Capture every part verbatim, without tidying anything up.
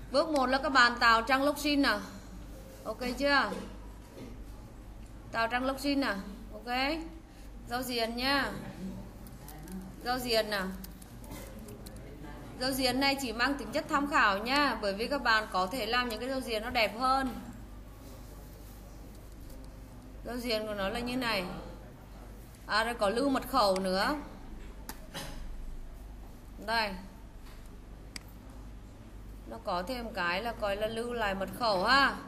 Bước một là các bạn tạo trang login nè. Ok chưa? Tạo trang login nè. Ok. Giao diện nhá. Giao diện nè. Giao diện này chỉ mang tính chất tham khảo nha, bởi vì các bạn có thể làm những cái giao diện nó đẹp hơn. Giao diện của nó là như này. À rồi có lưu mật khẩu nữa. Đây. Nó có thêm cái là gọi là lưu lại mật khẩu ha.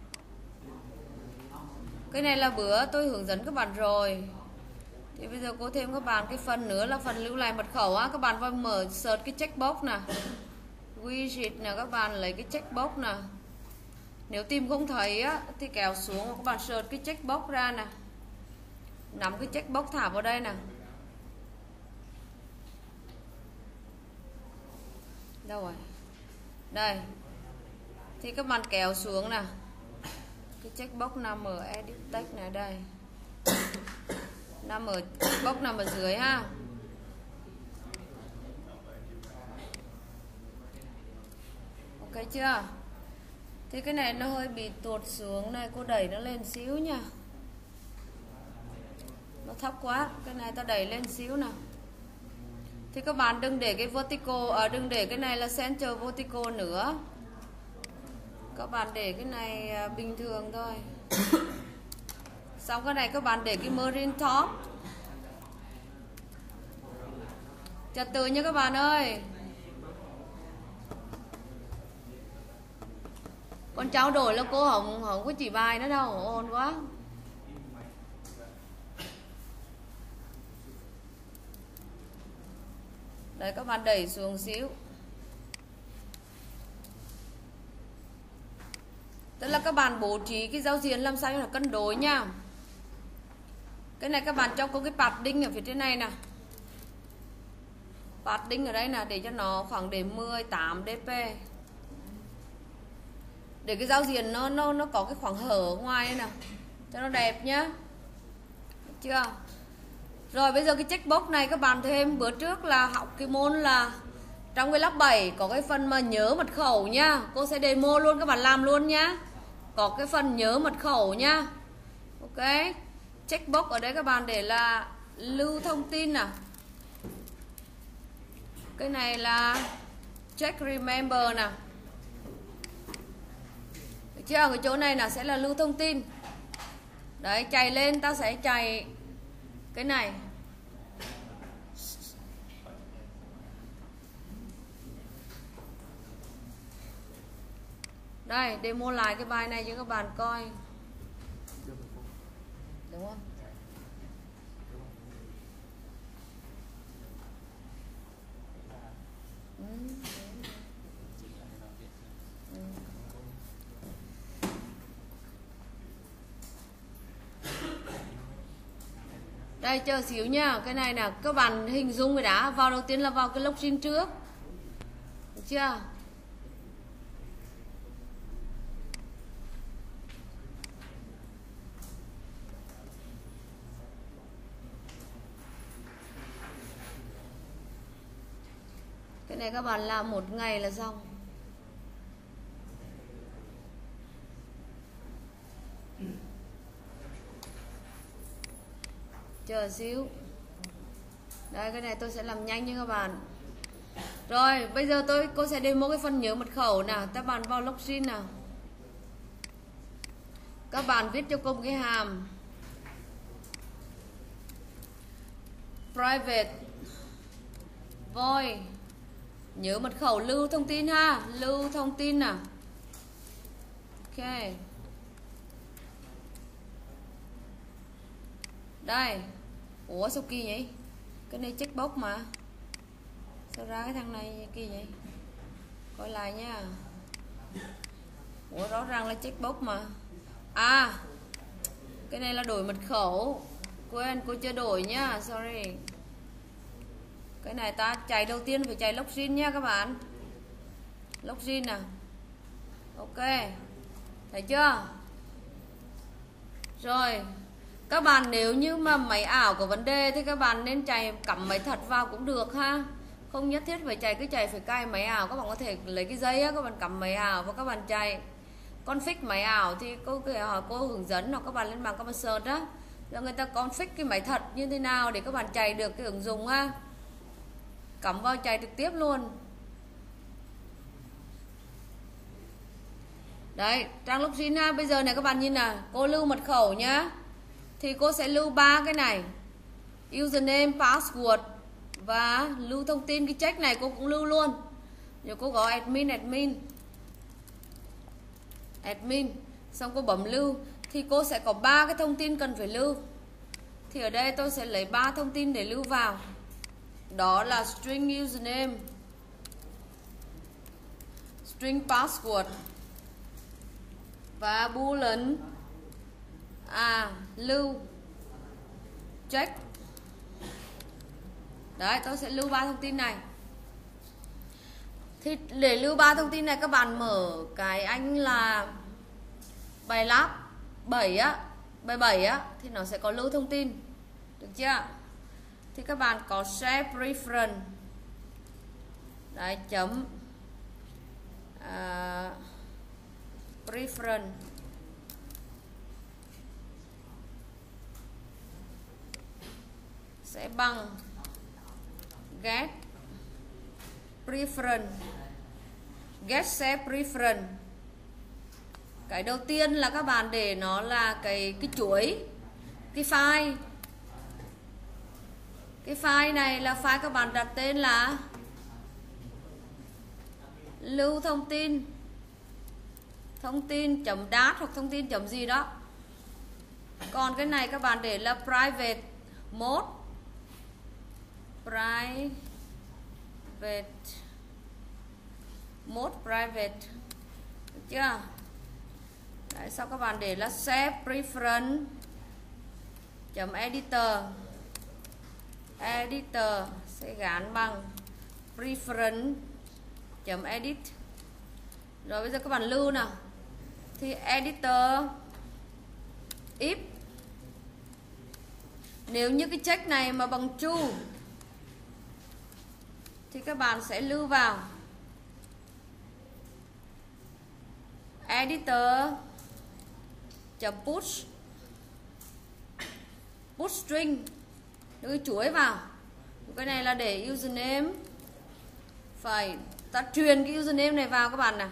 Cái này là bữa tôi hướng dẫn các bạn rồi. Thì bây giờ cô thêm các bạn cái phần nữa là phần lưu lại mật khẩu á. Các bạn vào mở search cái checkbox nè. Widget nè, các bạn lấy cái checkbox nè. Nếu tìm không thấy á thì kéo xuống các bạn search cái checkbox ra nè. Nắm cái checkbox thả vào đây nè. Đâu rồi? Đây. Thì các bạn kéo xuống nè. Cái checkbox nằm ở edit text này đây. Nằm ở checkbox nằm ở dưới ha. Ok chưa? Thì cái này nó hơi bị tuột xuống này, cô đẩy nó lên xíu nha. Nó thấp quá, cái này ta đẩy lên xíu nào. Thì các bạn đừng để cái vertical, à, đừng để cái này là center vertical nữa. Các bạn để cái này bình thường thôi. Xong cái này các bạn để cái margin top. Trật tự nha các bạn ơi. Con trao đổi là cô không không có chỉ bài nữa đâu, ồn quá. Đấy, các bạn đẩy xuống xíu. Tức là các bạn bố trí cái giao diện làm sao cho nó cân đối nha. Cái này các bạn cho có cái padding ở phía trên này nè. Padding ở đây nè, để cho nó khoảng để mười tám dp. Để cái giao diện nó nó nó có cái khoảng hở ở ngoài đây nè, cho nó đẹp nhá. Được chưa? Rồi bây giờ cái checkbox này các bạn thêm bữa trước là học cái môn là trong cái lớp bảy có cái phần mà nhớ mật khẩu nhá. Cô sẽ demo luôn, các bạn làm luôn nhá. Có cái phần nhớ mật khẩu nhá. Ok. Checkbox ở đây các bạn để là lưu thông tin nè. Cái này là check remember nè. Được chưa? Cái chỗ này là sẽ là lưu thông tin. Đấy, chạy lên ta sẽ chạy cái này. Đây, demo lại cái bài này cho các bạn coi. Đúng không? Ừ. Ừ. Đây, chờ xíu nha. Cái này là các bạn hình dung rồi đã. Vào đầu tiên là vào cái login trước. Được chưa? Cái này các bạn làm một ngày là xong. Chờ xíu. Đây, cái này tôi sẽ làm nhanh nha các bạn. Rồi, bây giờ tôi cô sẽ demo cái phần nhớ mật khẩu nào. Các bạn vào login nào. Các bạn viết cho cô một cái hàm private void nhớ mật khẩu lưu thông tin ha, lưu thông tin nào. Ok. Đây. Ủa sao kỳ vậy? Cái này checkbox mà. Sao ra cái thằng này kỳ vậy? Coi lại nha. Ủa rõ ràng là checkbox mà. À. Cái này là đổi mật khẩu. Quên, cô chưa đổi nhá, sorry. Cái này ta chạy đầu tiên phải chạy login nha các bạn. Login nào. Ok. Thấy chưa? Rồi. Các bạn nếu như mà máy ảo có vấn đề thì các bạn nên chạy cắm máy thật vào cũng được ha. Không nhất thiết phải chạy, cứ chạy phải cài máy ảo. Các bạn có thể lấy cái dây á, các bạn cắm máy ảo và các bạn chạy. Config máy ảo thì cô cô hướng dẫn, hoặc các bạn lên mạng các bạn search đó, rồi người ta config cái máy thật như thế nào để các bạn chạy được cái ứng dụng á, cắm vào chạy trực tiếp luôn. Đấy, trang login ha. Bây giờ này các bạn nhìn nào, cô lưu mật khẩu nhá. Thì cô sẽ lưu ba cái này, username, password và lưu thông tin. Cái check này cô cũng lưu luôn. Rồi cô có admin admin admin xong cô bấm lưu thì cô sẽ có ba cái thông tin cần phải lưu. Thì ở đây tôi sẽ lấy ba thông tin để lưu vào. Đó là string username, string password và boolean à lưu check. Đấy, tôi sẽ lưu ba thông tin này. Thì để lưu ba thông tin này các bạn mở cái anh là bài lab bảy á, bài bảy á thì nó sẽ có lưu thông tin. Được chưa? Thì các bạn có set preference. Đấy, chấm uh, preference sẽ bằng get preference, get set preference. Cái đầu tiên là các bạn để nó là cái cái chuỗi, cái file. Cái file này là file các bạn đặt tên là lưu thông tin, thông tin chấm dat hoặc thông tin chấm gì đó. Còn cái này các bạn để là private mode, private mode private. Được chưa? Đấy, sau các bạn để là set preference chấm editor, editor sẽ gắn bằng preference chấm edit. Rồi bây giờ các bạn lưu nào. Thì editor if nếu như cái check này mà bằng true thì các bạn sẽ lưu vào editor chấm push, push string, đưa cái chuỗi vào. Cái này là để username, phải ta truyền cái username này vào các bạn nào.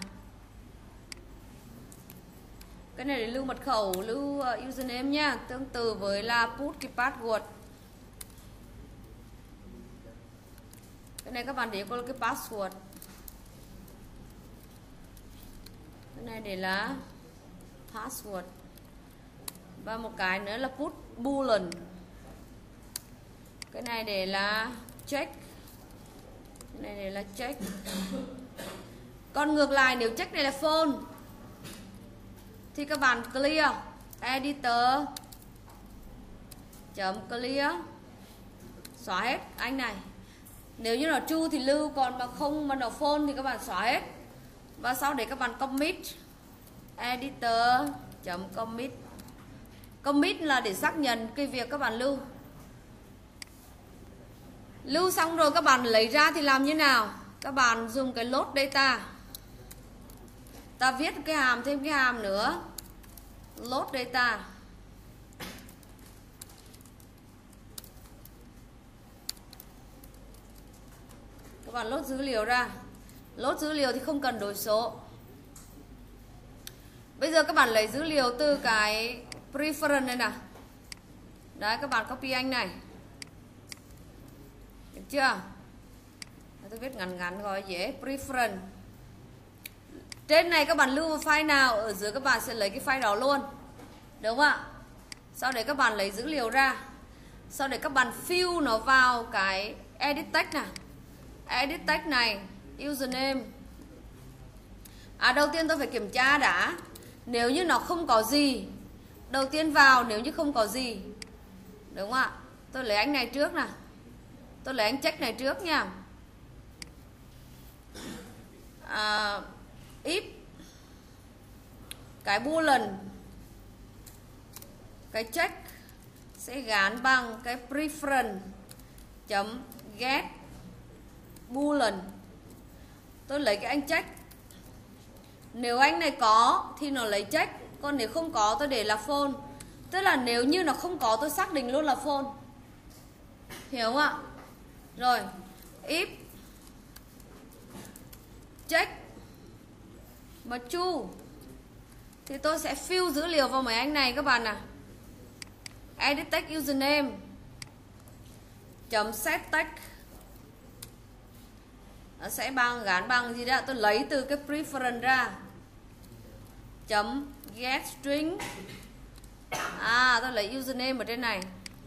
Cái này để lưu mật khẩu, lưu username nha, tương tự với là put cái password. Cái này các bạn để có cái password. Cái này để là password. Và một cái nữa là put boolean. Cái này để là check. Cái này để là check. Còn ngược lại nếu check này là phone thì các bạn clear editor chấm clear, xóa hết anh này. Nếu như nó true thì lưu, còn mà không mà nó phone thì các bạn xóa hết. Và sau để các bạn commit editor chấm commit. Commit là để xác nhận cái việc các bạn lưu. Lưu xong rồi các bạn lấy ra thì làm như nào? Các bạn dùng cái load data. Ta viết cái hàm, thêm cái hàm nữa, load data. Các bạn load dữ liệu ra. Load dữ liệu thì không cần đổi số. Bây giờ các bạn lấy dữ liệu từ cái preference này nè. Đấy, các bạn copy anh này. Được chưa? Tôi viết ngắn ngắn gọi dễ. Preference. Trên này các bạn lưu vào file nào, ở dưới các bạn sẽ lấy cái file đó luôn. Đúng không ạ? Sau đấy các bạn lấy dữ liệu ra. Sau đấy các bạn fill nó vào cái edit text này. Edit text này, username. À, đầu tiên tôi phải kiểm tra đã. Nếu như nó không có gì, đầu tiên vào nếu như không có gì. Đúng không ạ? Tôi lấy anh này trước nè. Tôi lấy anh check này trước nha. À, if cái boolean, cái check sẽ gắn bằng cái preference chấm get boolean. Tôi lấy cái anh check. Nếu anh này có thì nó lấy check, còn nếu không có tôi để là false. Tức là nếu như nó không có tôi xác định luôn là false. Hiểu không ạ? Rồi, if check mà true thì tôi sẽ fill dữ liệu vào mấy anh này các bạn ạ. Edit text username chấm set text nó sẽ bằng gắn bằng gì đó, tôi lấy từ cái preference ra chấm get string. À, tôi lấy username ở trên này.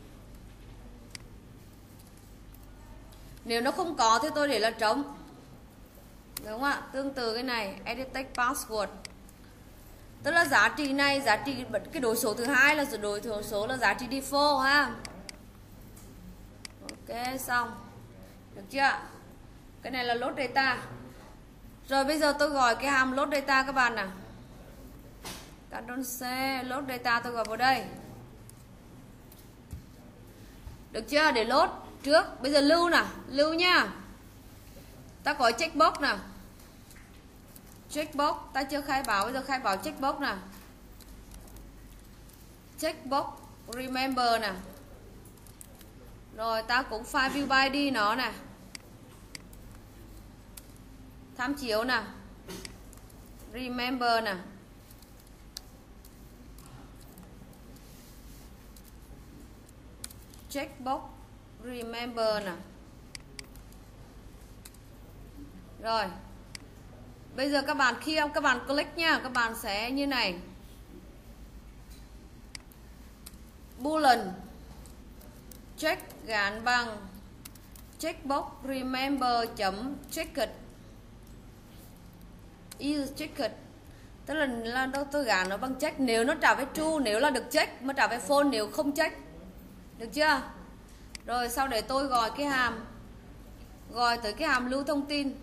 Nếu nó không có thì tôi để là trống. Đúng không ạ? Tương tự cái này edit text password. Tức là giá trị này, giá trị cái đối số thứ hai là đối số là giá trị default ha. Ok, xong. Được chưa? Cái này là load data. Rồi bây giờ tôi gọi cái hàm load data các bạn nào. Ctrl C, load data tôi gọi vào đây. Được chưa? Để load trước. Bây giờ lưu nào, lưu nha. Ta có checkbox nào. Checkbox, ta chưa khai báo, bây giờ khai báo checkbox nào. Checkbox remember nè. Rồi ta cũng file view by i đê nó nè. Tham chiếu nè. Remember nè. Checkbox remember nè. Rồi. Bây giờ các bạn khi các bạn click nha, các bạn sẽ như này. Boolean check gắn bằng checkbox remember chấm checked is checked. Tức là, là tôi gắn nó bằng check nếu nó trả về true, nếu là được check, mà trả về false nếu không check. Được chưa? Rồi sau để tôi gọi cái hàm, gọi tới cái hàm lưu thông tin.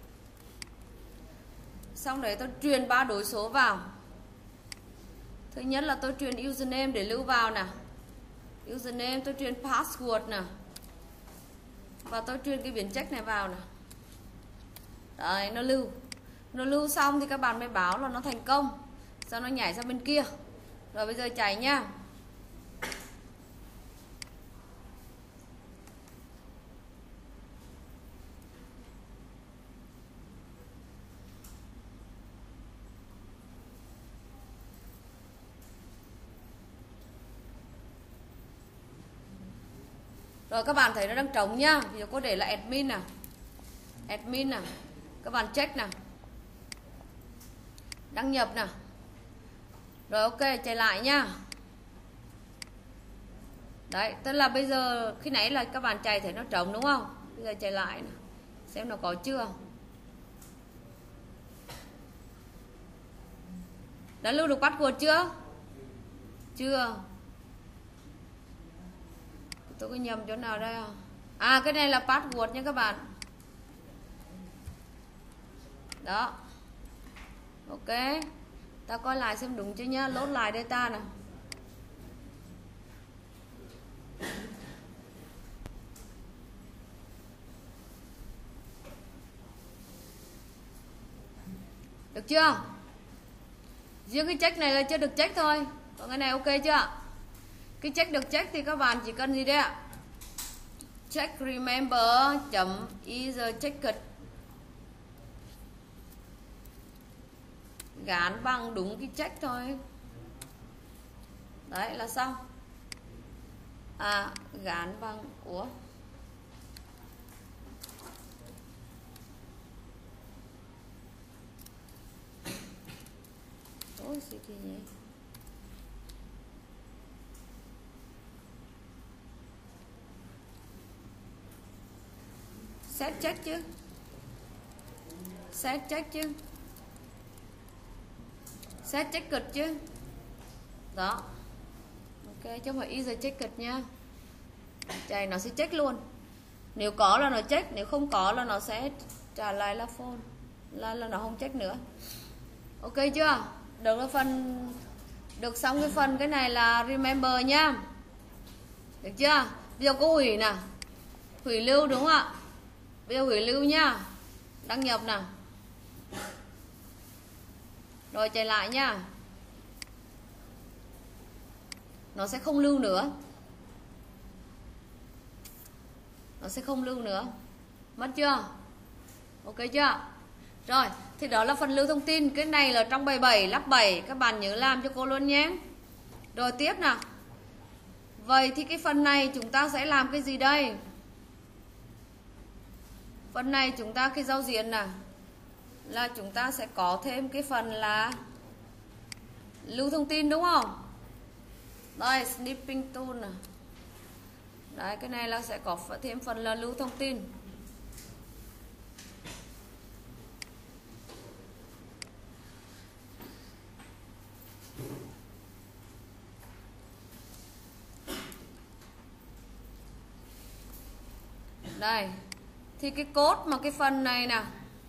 Xong đấy tôi truyền ba đối số vào. Thứ nhất là tôi truyền username để lưu vào nè. Username tôi truyền password nè. Và tôi truyền cái biến check này vào nè. Đấy, nó lưu. Nó lưu xong thì các bạn mới báo là nó thành công. Sau nó nhảy sang bên kia. Rồi bây giờ chạy nha. Rồi các bạn thấy nó đang trống nhá. Bây giờ cô để là admin nè. Admin nè. Các bạn check nè. Đăng nhập nè. Rồi ok, chạy lại nhá. Đấy, tức là bây giờ khi nãy là các bạn chạy thấy nó trống đúng không? Bây giờ chạy lại nè. Xem nó có chưa. Đã lưu được password chưa? Chưa. Tôi có nhầm chỗ nào đây không? À, cái này là password nha các bạn. Đó. Ok. Ta coi lại xem đúng chưa nhá. Load lại data nè. Được chưa? Riêng cái check này là chưa được check thôi. Còn cái này ok chưa? Cái check được check thì các bạn chỉ cần gì đây ạ? Check remember chấm is checked gán bằng đúng cái check thôi. Đấy là xong. À, gán bằng ủa ôi gì thì nhỉ? Set check chứ. Set check chứ. Set check cực chứ. Đó. Ok, chứ không phải easy check cực nha. Chạy nó sẽ check luôn. Nếu có là nó check, nếu không có là nó sẽ trả lại là false. Là là nó không check nữa. Ok chưa? Được cái phần được xong cái phần cái này là remember nhá. Được chưa? Bây giờ cô hủy nè. Hủy lưu đúng không ạ? Bây giờ gửi lưu nhá, đăng nhập nào. Rồi chạy lại nhá. Nó sẽ không lưu nữa. Nó sẽ không lưu nữa. Mất chưa? Ok chưa? Rồi, thì đó là phần lưu thông tin. Cái này là trong bài bảy, lắp bảy. Các bạn nhớ làm cho cô luôn nhé. Rồi tiếp nào. Vậy thì cái phần này chúng ta sẽ làm cái gì đây? Phần này chúng ta cái giao diện nào là chúng ta sẽ có thêm cái phần là lưu thông tin đúng không? Đây, snipping tool này. Đấy, cái này là sẽ có thêm phần là lưu thông tin. Đây. Thì cái code mà cái phần này nè.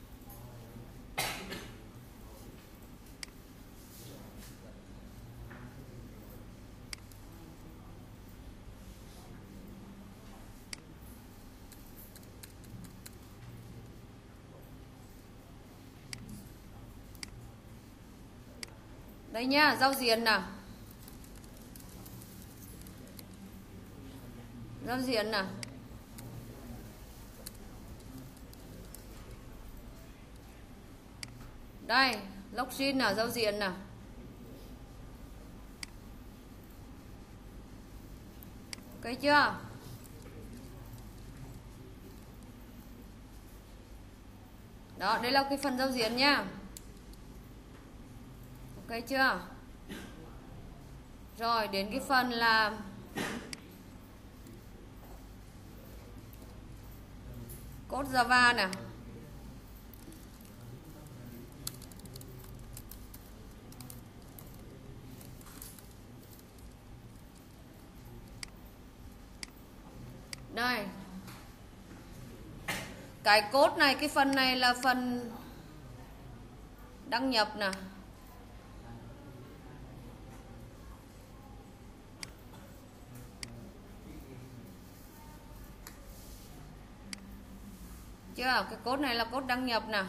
Đây nha, giao diện nào. Giao diện nào. Đây, login nào, giao diện nào. Ok chưa? Đó, đây là cái phần giao diện nha. Ok chưa? Rồi, đến cái phần là code Java nè. Đây. Cái code này, cái phần này là phần đăng nhập nè. Chưa? Cái code này là code đăng nhập nè.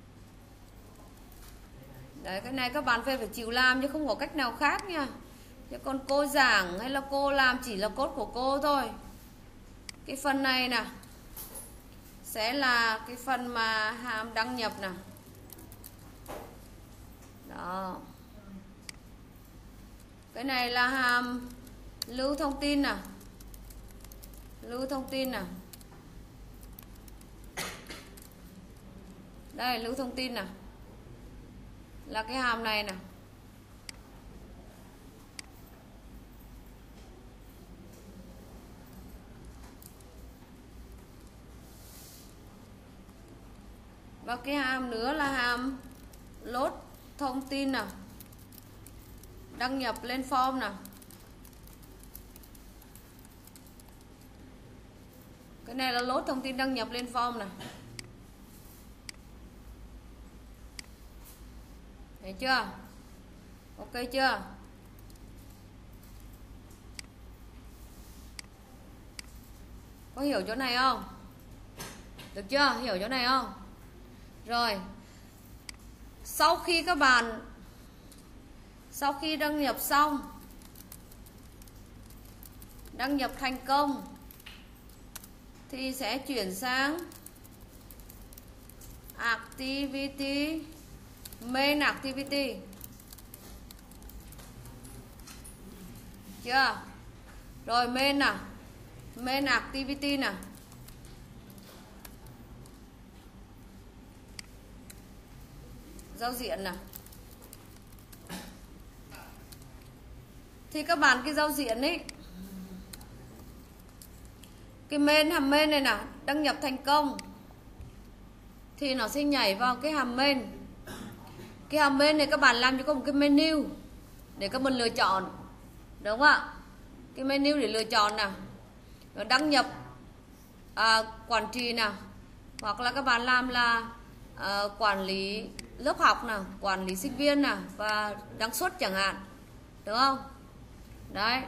Đấy, cái này các bạn phải phải chịu làm chứ không có cách nào khác nha. Chứ còn cô giảng hay là cô làm chỉ là code của cô thôi. Cái phần này nè sẽ là cái phần mà hàm đăng nhập nè. Đó. Cái này là hàm lưu thông tin nè. Lưu thông tin nè. Đây, lưu thông tin nè. Là cái hàm này nè. Và cái hàm nữa là hàm load thông tin nè. Đăng nhập lên form nè. Cái này là load thông tin đăng nhập lên form nè. Thấy chưa? Ok chưa? Có hiểu chỗ này không? Được chưa? Hiểu chỗ này không? Rồi. Sau khi các bạn Sau khi đăng nhập xong, đăng nhập thành công, thì sẽ chuyển sang Activity, Main Activity. Chưa? Rồi main nào. Main Activity nào. Giao diện nào. Thì các bạn cái giao diện ấy, cái main, hàm main này nào, đăng nhập thành công, thì nó sẽ nhảy vào cái hàm main. Cái hàm main này các bạn làm cho có một cái menu để các bạn lựa chọn, đúng không ạ? Cái menu để lựa chọn nào. Rồi đăng nhập à, quản trị nào, hoặc là các bạn làm là à, quản lý lớp học nào, quản lý sinh viên nào, và đăng xuất chẳng hạn, đúng không? Đấy.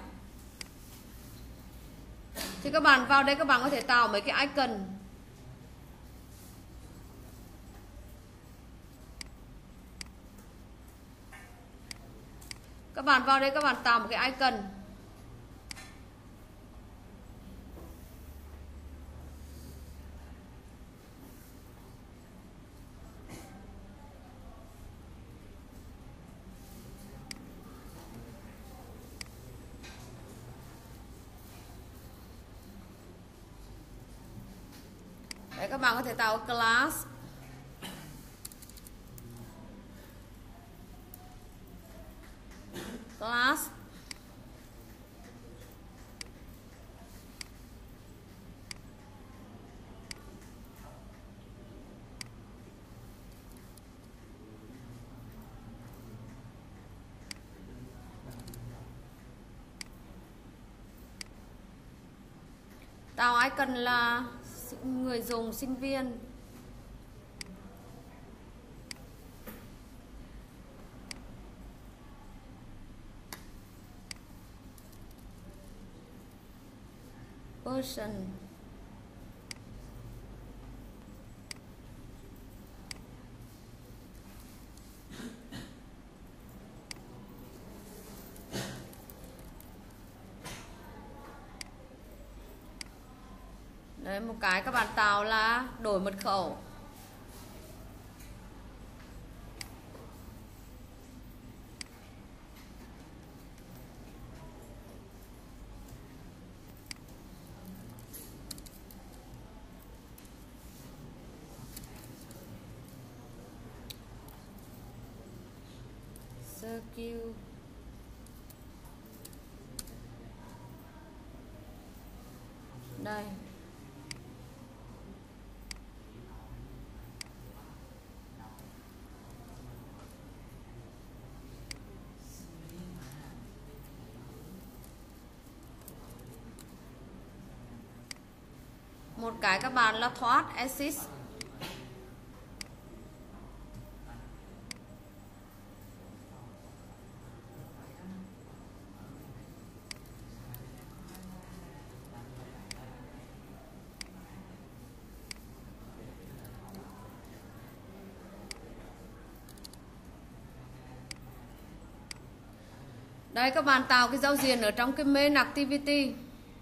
Thì các bạn vào đây các bạn có thể tạo mấy cái icon. Các bạn vào đây các bạn tạo một cái icon. Đấy, các bạn có thể tạo class. Class. Tạo icon là người dùng, sinh viên. Person. Đấy, một cái các bạn tạo là đổi mật khẩu. Circle. Đây. Một cái các bạn là thoát exit. Đây, các bạn tạo cái giao diện ở trong cái main activity.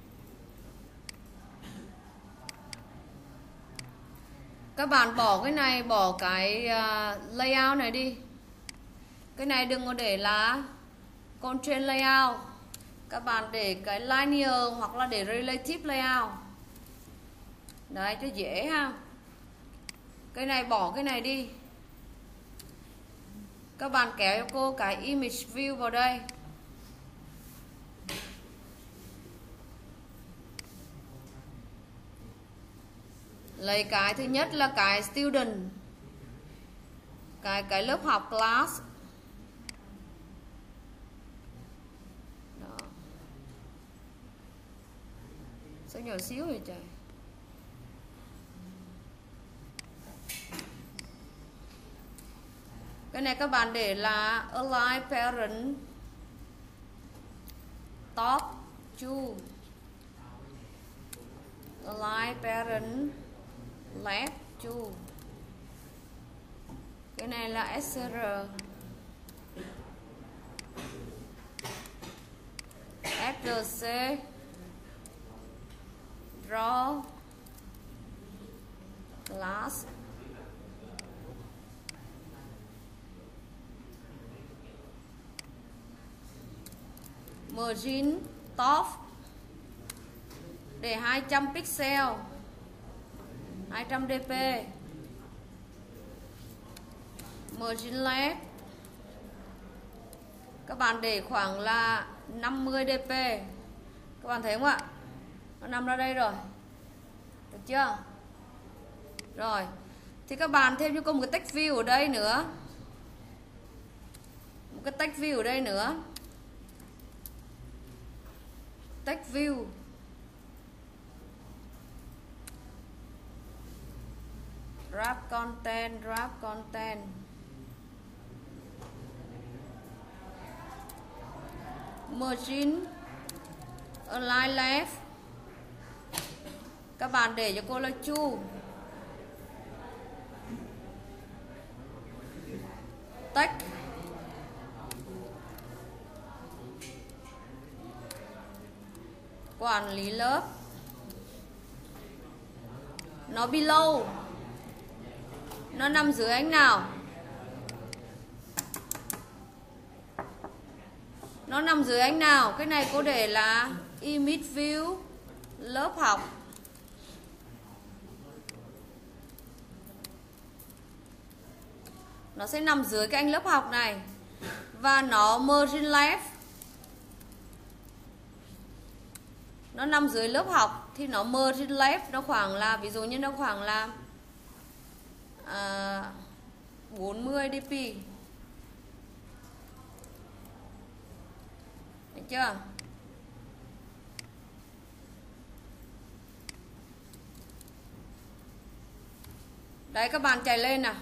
Các bạn bỏ cái này, bỏ cái uh, layout này đi. Cái này đừng có để là constraint layout. Các bạn để cái linear hoặc là để relative layout. Đấy, cho dễ ha. Cái này bỏ cái này đi. Các bạn kéo cho cô cái image view vào đây. Lấy cái thứ nhất là cái student, cái cái lớp học class. Đó. Sao nhỏ xíu vậy trời. Cái này các bạn để là align parent top two, align parent left two. Cái này là ét rờ, ép rờ xê, draw class, margin top để hai trăm pixel, hai trăm dp, margin left các bạn để khoảng là năm mươi dp. Các bạn thấy không ạ? Nó nằm ra đây rồi. Được chưa? Rồi. Thì các bạn thêm cho cô một cái text view ở đây nữa. Một cái text view ở đây nữa. Text view. Wrap content, wrap content. Margin align left. Các bạn để cho cô là chu. Text quản lý lớp. Nó below, nó nằm dưới anh nào? Nó nằm dưới anh nào? Cái này cô để là image view lớp học. Nó sẽ nằm dưới cái anh lớp học này. Và nó margin left, nó nằm dưới lớp học thì nó margin left nó khoảng là, ví dụ như nó khoảng là à, bốn mươi dp. Được chưa? Đấy, các bạn chạy lên nào.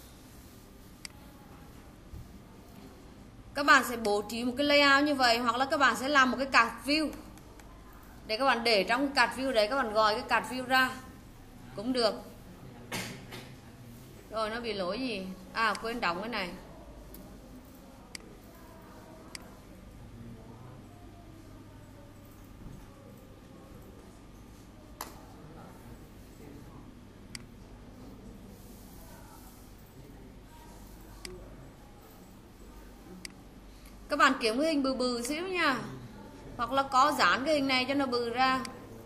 Các bạn sẽ bố trí một cái layout như vậy, hoặc là các bạn sẽ làm một cái card view để các bạn để trong cái card view đấy, các bạn gọi cái card view ra cũng được. Rồi nó bị lỗi gì? À, quên đóng cái này. Các bạn kiếm cái hình bự bự xíu nha, hoặc là có dán cái hình này cho nó bự ra.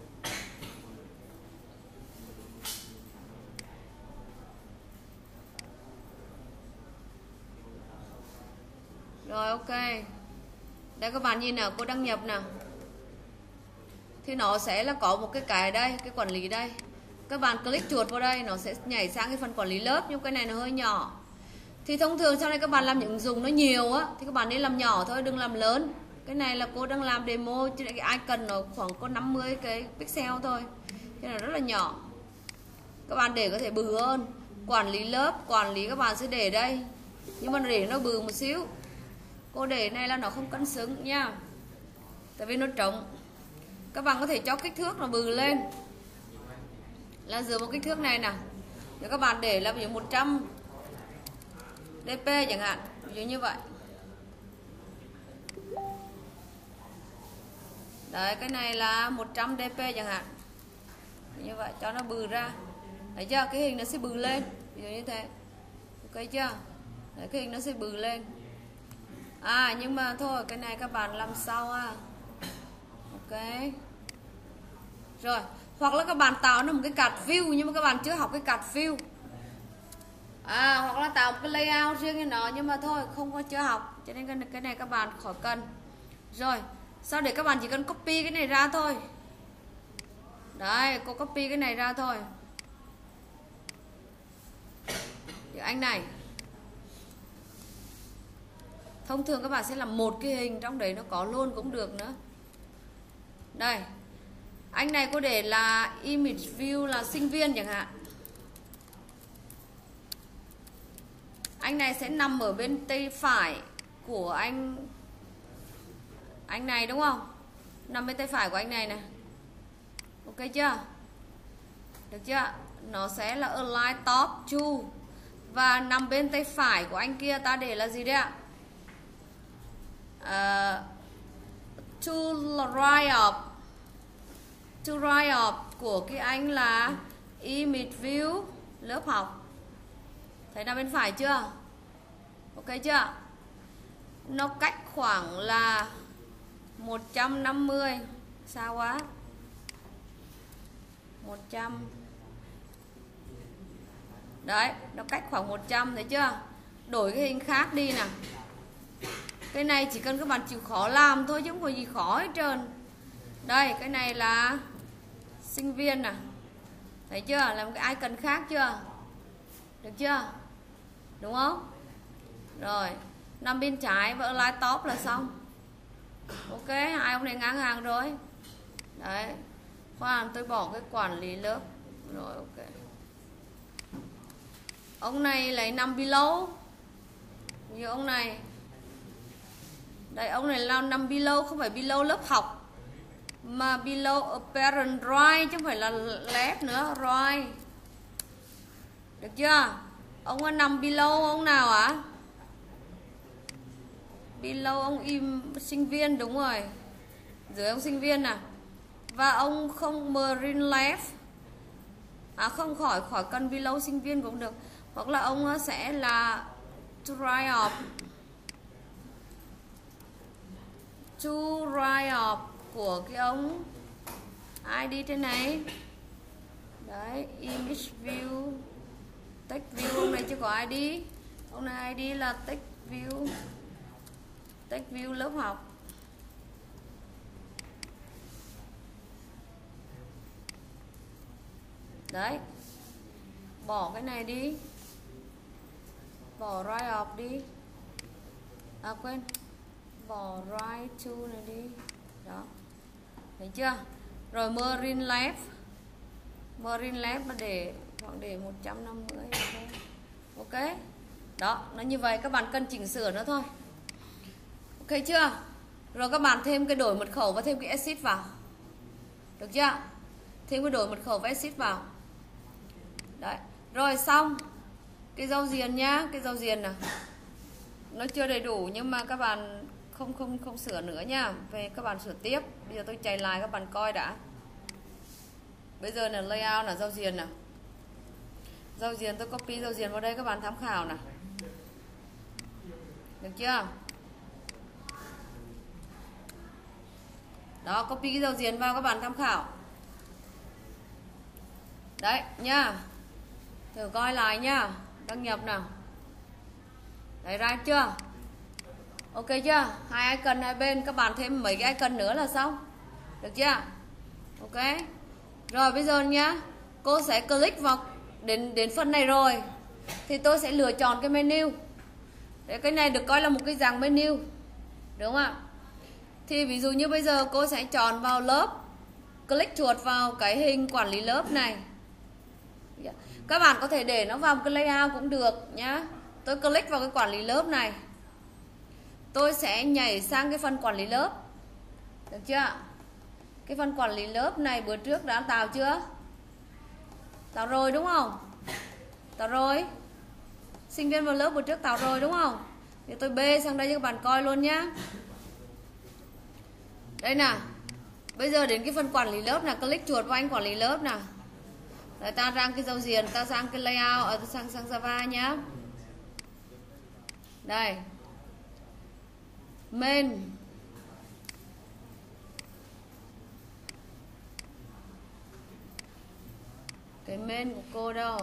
Rồi, ok. Đây các bạn nhìn nào, cô đăng nhập nào. Thì nó sẽ là có một cái cái đây, cái quản lý đây. Các bạn click chuột vào đây, nó sẽ nhảy sang cái phần quản lý lớp, nhưng cái này nó hơi nhỏ. Thì thông thường sau này các bạn làm những ứng dụng nó nhiều á, thì các bạn nên làm nhỏ thôi, đừng làm lớn. Cái này là cô đang làm demo, chứ cái icon nó khoảng có năm mươi cái pixel thôi, cho nên là rất là nhỏ. Các bạn để có thể bự hơn. Quản lý lớp, quản lý các bạn sẽ để đây, nhưng mà để nó bự một xíu. Cô để này là nó không cân xứng nha, tại vì nó trống. Các bạn có thể cho kích thước nó bự lên, là dựa vào kích thước này nè. Nếu các bạn để là ví dụ một trăm dp chẳng hạn, ví dụ như vậy. Đấy, cái này là một trăm dp chẳng hạn, như vậy cho nó bự ra. Thấy chưa? Cái hình nó sẽ bự lên, ví dụ như thế. Ok chưa? Đấy, cái hình nó sẽ bự lên. À, nhưng mà thôi, cái này các bạn làm sau à. Ok. Rồi, hoặc là các bạn tạo nó một cái card view, nhưng mà các bạn chưa học cái card view. À, hoặc là tạo một cái layout riêng cho nó, nhưng mà thôi, không có chưa học, cho nên cái này các bạn khỏi cần. Rồi, sau để các bạn chỉ cần copy cái này ra thôi. Đấy, cô copy cái này ra thôi. Thì anh này, thông thường các bạn sẽ làm một cái hình, trong đấy nó có luôn cũng được nữa. Đây, anh này cô để là image view là sinh viên chẳng hạn. Anh này sẽ nằm ở bên tay phải của anh anh này đúng không? Nằm bên tay phải của anh này nè. Ok chưa? Được chưa? Nó sẽ là align top to. Và nằm bên tay phải của anh kia ta để là gì đấy ạ? Uh, to right of to right of của cái anh là image view lớp học. Thấy nằm bên phải chưa? Ok chưa? Nó cách khoảng là một trăm năm mươi. Sao quá? một trăm. Đấy, nó cách khoảng một trăm, thấy chưa? Đổi cái hình khác đi nè. Cái này chỉ cần các bạn chịu khó làm thôi, chứ không có gì khó hết trơn. Đây, cái này là sinh viên nè. Thấy chưa? Làm cái icon khác chưa? Được chưa? Đúng không? Rồi, nằm bên trái và align top là xong. Ok, hai ông này ngang hàng rồi. Đấy. Khoan, tôi bỏ cái quản lý lớp. Rồi, ok. Ông này lấy nằm below. Như ông này. Đây, ông này là nằm below, không phải below lớp học, mà below apparent right, chứ không phải là left nữa, right. Được chưa? Ông có nằm below ông nào ạ? À? Below ông im sinh viên, đúng rồi. Dưới ông sinh viên nè. và ông không marine left, à không khỏi khỏi cần below sinh viên cũng được, hoặc là ông sẽ là to right of, to right of của cái ông i đê trên này. Đấy, image view, text view, ông này chưa có i đê, ông này i đê là text view, text view lớp học. Đấy, bỏ cái này đi, bỏ right off đi, à quên, bỏ right to này đi, đó, thấy chưa? Rồi marine left, marine left mà để khoảng để một trăm năm mươi, ok, đó, nó như vậy, các bạn cần chỉnh sửa nữa thôi, ok chưa? Rồi các bạn thêm cái đổi mật khẩu và thêm cái exit vào, được chưa? Thêm cái đổi mật khẩu và exit vào. Đấy, rồi xong cái giao diện nhá, cái giao diện nào nó chưa đầy đủ nhưng mà các bạn không không không sửa nữa nha, về các bạn sửa tiếp. Bây giờ tôi chạy lại các bạn coi đã. Bây giờ là layout là giao diện nào, giao diện tôi copy giao diện vào đây các bạn tham khảo nào, được chưa? Đó, copy cái giao diện vào các bạn tham khảo. Đấy nhá, thử coi lại nhá, đăng nhập nào. Đấy, ra chưa? Ok chưa? Hai icon hai bên, các bạn thêm mấy cái icon nữa là xong, được chưa? Ok. Rồi bây giờ nhá, cô sẽ click vào đến đến phần này rồi thì tôi sẽ lựa chọn cái menu. Đấy, cái này được coi là một cái dạng menu, đúng không ạ? Thì ví dụ như bây giờ cô sẽ chọn vào lớp, click chuột vào cái hình quản lý lớp này. Các bạn có thể để nó vào một cái layout cũng được nhá. Tôi click vào cái quản lý lớp này, tôi sẽ nhảy sang cái phần quản lý lớp, được chưa? Cái phần quản lý lớp này bữa trước đã tạo chưa? Tạo rồi đúng không? Tạo rồi. Sinh viên vào lớp bữa trước tạo rồi đúng không? Thì tôi bê sang đây cho các bạn coi luôn nhá. Đây nào. Bây giờ đến cái phần quản lý lớp nào, click chuột vào anh quản lý lớp nào. Rồi ta sang cái giao diện, ta sang cái layout, ở sang sang Java nhá. Đây. Main. Cái main của cô đâu?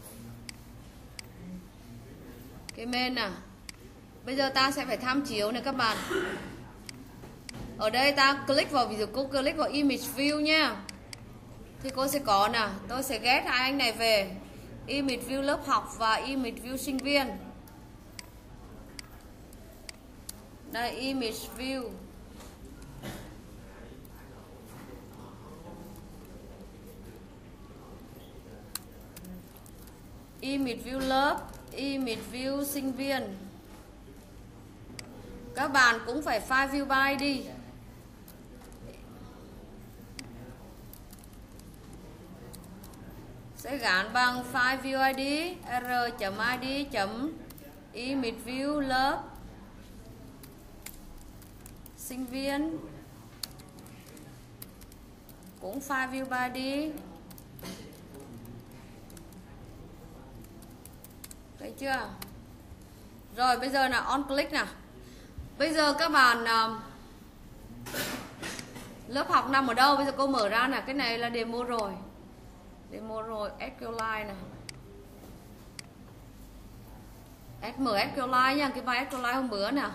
Cái main à? Bây giờ ta sẽ phải tham chiếu này các bạn. Ở đây ta click vào, ví dụ cô click vào image view nha. Thì cô sẽ có nè, tôi sẽ ghét hai anh này về. Image view lớp học và image view sinh viên. Đây, image view. Image view lớp, image view sinh viên. Các bạn cũng phải file view by đi. Sẽ gắn bằng file view id r.id.image view lớp sinh viên, cũng file view by đi. Thấy chưa? Rồi bây giờ là on click nào. Bây giờ các bạn uh, lớp học nằm ở đâu? Bây giờ cô mở ra nè, cái này là demo rồi. Demo rồi, ét quy line nè. Mở ét quy line nha, cái bài ét quy line hôm bữa nè.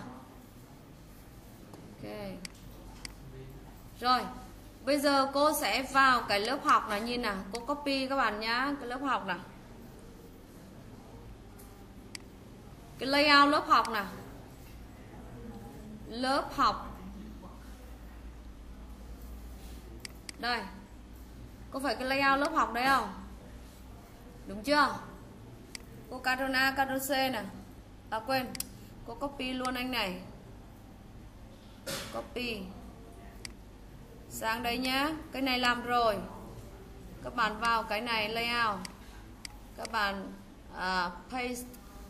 Ok. Rồi, bây giờ cô sẽ vào cái lớp học này, nhìn nào, cô copy các bạn nhá, cái lớp học nào. Cái layout lớp học nào. Lớp học. Đây. Có phải cái layout lớp học đấy không? Đúng chưa? Cô Ctrl A, Ctrl C nè. À quên, cô copy luôn anh này. Copy. Sang đây nhá. Cái này làm rồi. Các bạn vào cái này layout. Các bạn uh, paste.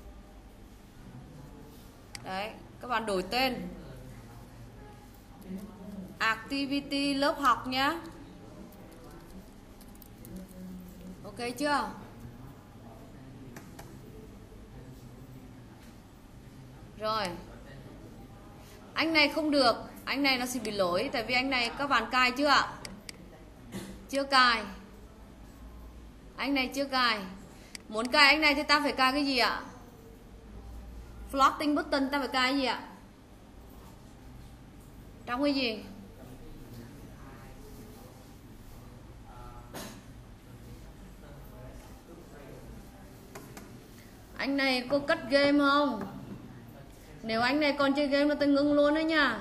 Đấy, các bạn đổi tên. Activity lớp học nhá. Ok chưa? Rồi. Anh này không được, anh này nó sẽ bị lỗi. Tại vì anh này các bạn cài chưa ạ? Chưa cài. Anh này chưa cài. Muốn cài anh này thì ta phải cài cái gì ạ? Floating button ta phải cài cái gì ạ? Trong cái gì? Anh này có cất game không? Nếu anh này còn chơi game là tôi ngưng luôn đấy nha.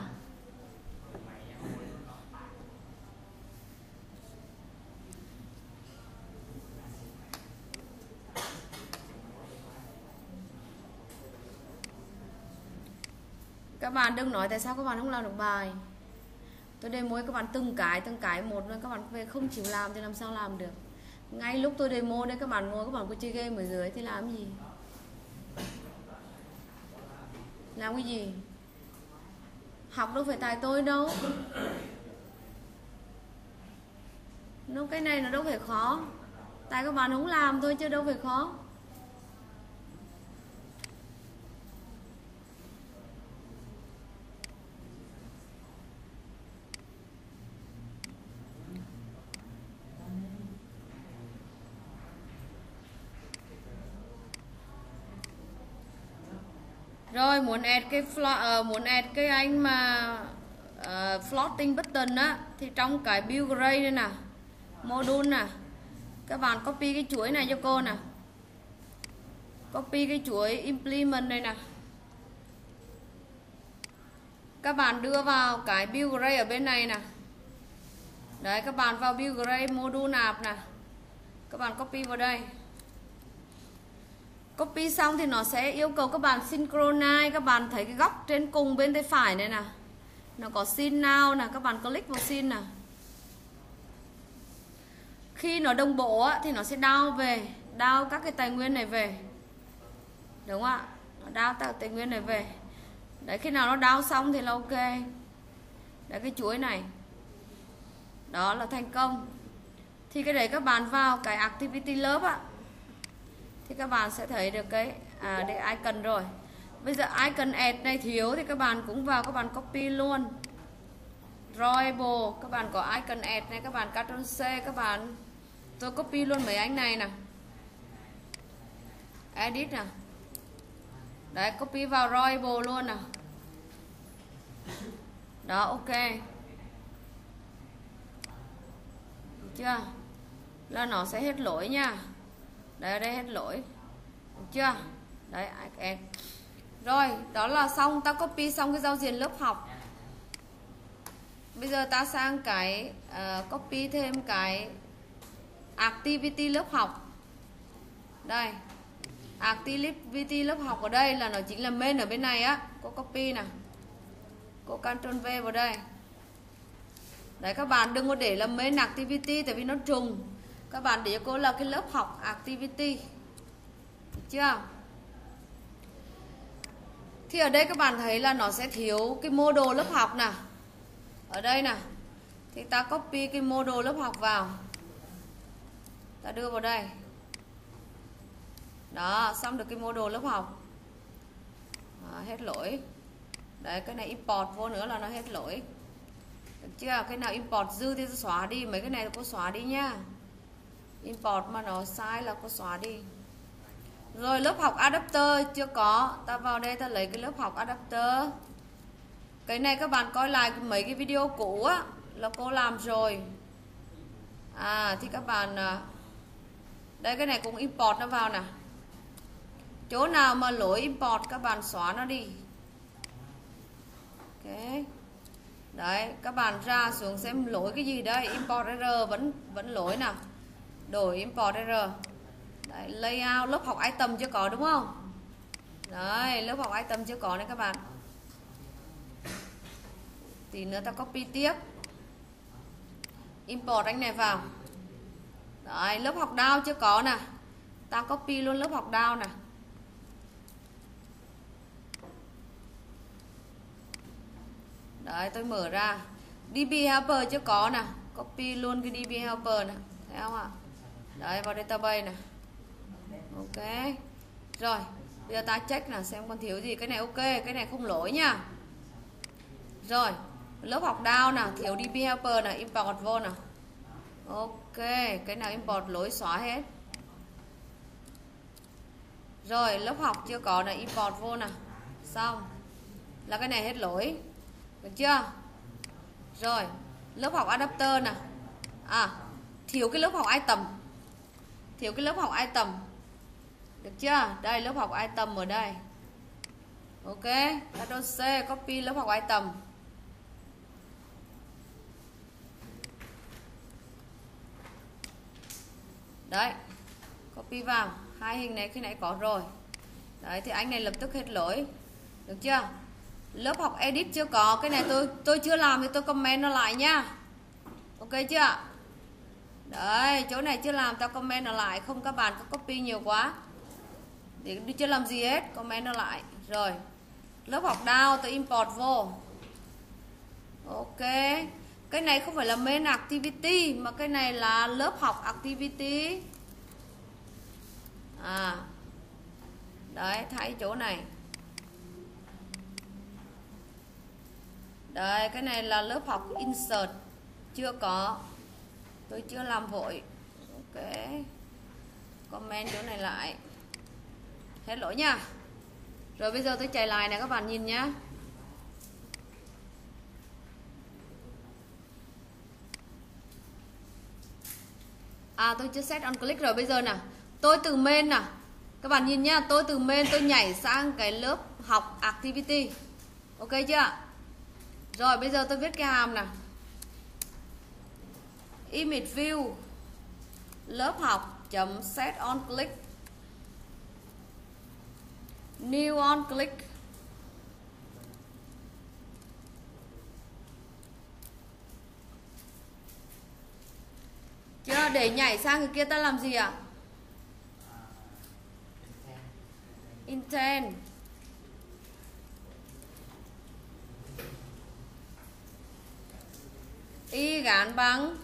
Các bạn đừng nói tại sao các bạn không làm được bài. Tôi demo các bạn từng cái từng cái một rồi các bạn về không chịu làm thì làm sao làm được. Ngay lúc tôi demo đấy các bạn ngồi các bạn có chơi game ở dưới thì làm gì? Làm cái gì? Học đâu phải tại tôi đâu. Nó cái này nó đâu phải khó. Tại các bạn không làm thôi chứ đâu phải khó. Rồi muốn add cái uh, muốn add cái anh mà uh, floating button á thì trong cái build array đây nè, module nè, các bạn copy cái chuỗi này cho cô nè, copy cái chuỗi implement này nè, các bạn đưa vào cái build array ở bên này nè. Đấy, các bạn vào build array module nạp nè, các bạn copy vào đây. Copy xong thì nó sẽ yêu cầu các bạn synchronize. Các bạn thấy cái góc trên cùng bên tay phải này nè, nó có sync now nè, các bạn click vào sync nè. Khi nó đồng bộ á, thì nó sẽ down về, down các cái tài nguyên này về, đúng không ạ? Nó down các tài nguyên này về. Đấy, khi nào nó down xong thì là ok. Đấy, cái chuỗi này đó là thành công. Thì cái đấy các bạn vào cái activity lớp á thì các bạn sẽ thấy được cái à, cái icon rồi. Bây giờ icon add này thiếu thì các bạn cũng vào, các bạn copy luôn. Drawable, các bạn có icon add này, các bạn Ctrl C, các bạn tôi copy luôn mấy anh này nè. Edit nè. Đấy, copy vào drawable luôn nè. Đó, ok. Được chưa? Là nó sẽ hết lỗi nha. Đấy, ở đây hết lỗi. Được chưa? Đấy, em. Rồi, đó là xong. Ta copy xong cái giao diện lớp học. Bây giờ ta sang cái uh, copy thêm cái activity lớp học. Đây. Activity lớp học ở đây là nó chính là main ở bên này á. Cô copy nè. Cô Ctrl V vào đây. Đấy, các bạn đừng có để là main activity tại vì nó trùng. Các bạn để cho cô là cái lớp học activity. Được chưa? Thì ở đây các bạn thấy là nó sẽ thiếu cái module lớp học nè. Ở đây nè. Thì ta copy cái module lớp học vào. Ta đưa vào đây. Đó, xong được cái module lớp học. Đó, hết lỗi. Đấy, cái này import vô nữa là nó hết lỗi. Được chưa? Cái nào import dư thì xóa đi. Mấy cái này cô xóa đi nha. Import mà nó sai là cô xóa đi. Rồi lớp học adapter chưa có. Ta vào đây ta lấy cái lớp học adapter. Cái này các bạn coi lại mấy cái video cũ á là cô làm rồi. À thì các bạn đây, cái này cũng import nó vào nè. Chỗ nào mà lỗi import các bạn xóa nó đi. Ok. Đấy, các bạn ra xuống xem lỗi cái gì đây. Import error vẫn vẫn lỗi nào. Đổi import error. Đấy, layout lớp học item chưa có đúng không? Đấy, lớp học item chưa có này các bạn. Tí nữa ta copy tiếp. Import anh này vào. Đấy, lớp học down chưa có nè. Ta copy luôn lớp học down nè. Đấy, tôi mở ra. đê bê helper chưa có nè. Copy luôn cái đê bê helper nè. Thấy không ạ? Đấy, vào database này. Ok. Rồi, bây giờ ta check là xem còn thiếu gì. Cái này ok, cái này không lỗi nha. Rồi, lớp học down nào, thiếu đê pê helper này, import vô nào. Ok, cái nào import lỗi xóa hết. Rồi, lớp học chưa có này, import vô nào. Xong. Là cái này hết lỗi. Được chưa? Rồi, lớp học adapter nào. À, thiếu cái lớp học item. Thiếu cái lớp học item. Được chưa? Đây, lớp học item ở đây. Ok, Ctrl C, copy lớp học item. Đấy, copy vào. Hai hình này khi nãy có rồi. Đấy, thì anh này lập tức hết lỗi. Được chưa? Lớp học edit chưa có. Cái này tôi tôi chưa làm thì tôi comment nó lại nha. Ok chưa? Đấy, chỗ này chưa làm tao comment nó lại. Không các bạn có copy nhiều quá. Để đi chưa làm gì hết, comment nó lại. Rồi, lớp học down tôi import vô. Ok. Cái này không phải là main activity, mà cái này là lớp học activity. À, đấy, thay chỗ này. Đây, cái này là lớp học insert. Chưa có. Tôi chưa làm vội. Ok. Comment chỗ này lại. Hết lỗi nha. Rồi bây giờ tôi chạy lại này các bạn nhìn nhá. À, tôi chưa set on click rồi. Bây giờ nè, tôi từ main nè, các bạn nhìn nhá, tôi từ main tôi nhảy sang cái lớp học activity. Ok chưa? Rồi bây giờ tôi viết cái hàm nè, image view lớp học chấm set on click, new on click. Chưa? Để nhảy sang cái kia ta làm gì ạ? À? Intent. Y gắn bằng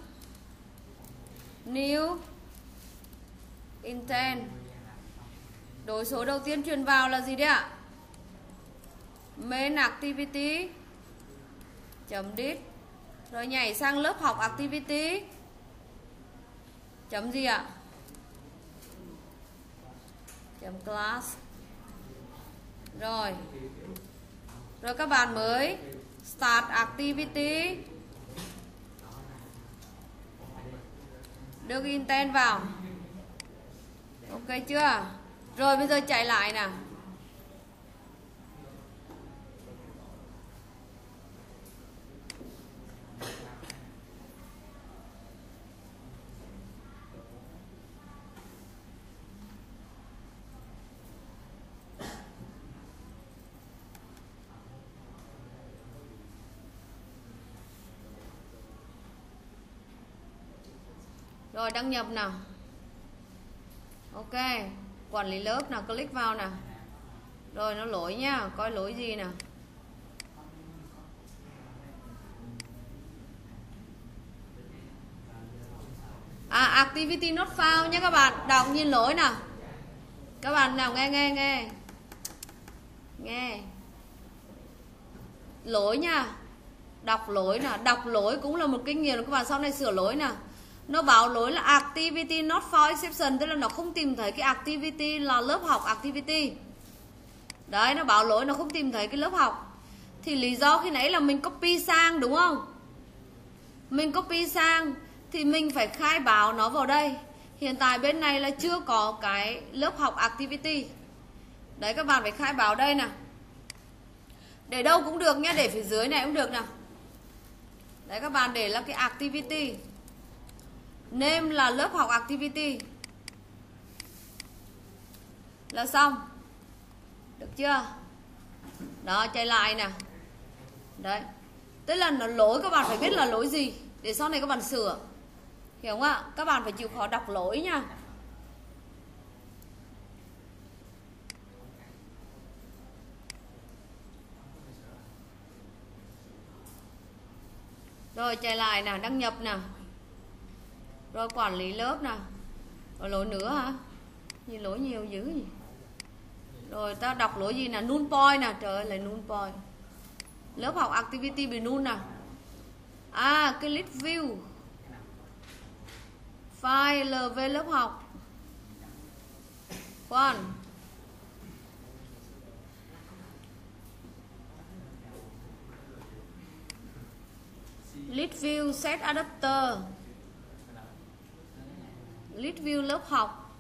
new intent. Đối số đầu tiên truyền vào là gì đấy ạ? Main activity chấm did. Rồi nhảy sang lớp học activity chấm gì ạ? Chấm class. Rồi. Rồi các bạn mới start activity, đưa cái intent vào. Ok chưa? Rồi bây giờ chạy lại nào. Rồi đăng nhập nào. Ok, quản lý lớp nào, click vào nào. Rồi nó lỗi nhá, coi lỗi gì nào. À, activity not found nhé các bạn. Đọc nhìn lỗi nào. Các bạn nào nghe nghe nghe. Nghe. Lỗi nha. Đọc lỗi nào, đọc lỗi cũng là một kinh nghiệm các bạn sau này sửa lỗi nào. Nó báo lỗi là activity not found exception, tức là nó không tìm thấy cái activity là lớp học activity. Đấy, nó báo lỗi nó không tìm thấy cái lớp học. Thì lý do khi nãy là mình copy sang đúng không? Mình copy sang thì mình phải khai báo nó vào đây. Hiện tại bên này là chưa có cái lớp học activity. Đấy, các bạn phải khai báo đây nè. Để đâu cũng được nhé, để phía dưới này cũng được nè. Đấy, các bạn để là cái activity. Name là lớp học activity. Là xong. Được chưa? Đó, chạy lại nè. Đấy. Tức là nó lỗi các bạn phải biết là lỗi gì để sau này các bạn sửa. Hiểu không ạ? Các bạn phải chịu khó đọc lỗi nha. Rồi chạy lại nè, đăng nhập nè. Rồi quản lý lớp nè. Rồi lỗi nữa hả? Gì lỗi nhiều dữ gì? Rồi ta đọc lỗi gì nè, null point nè, trời ơi lại null point. Lớp học activity bị null nè. À, cái list view file lv lớp học. Khoan. List view set adapter. List view lớp học.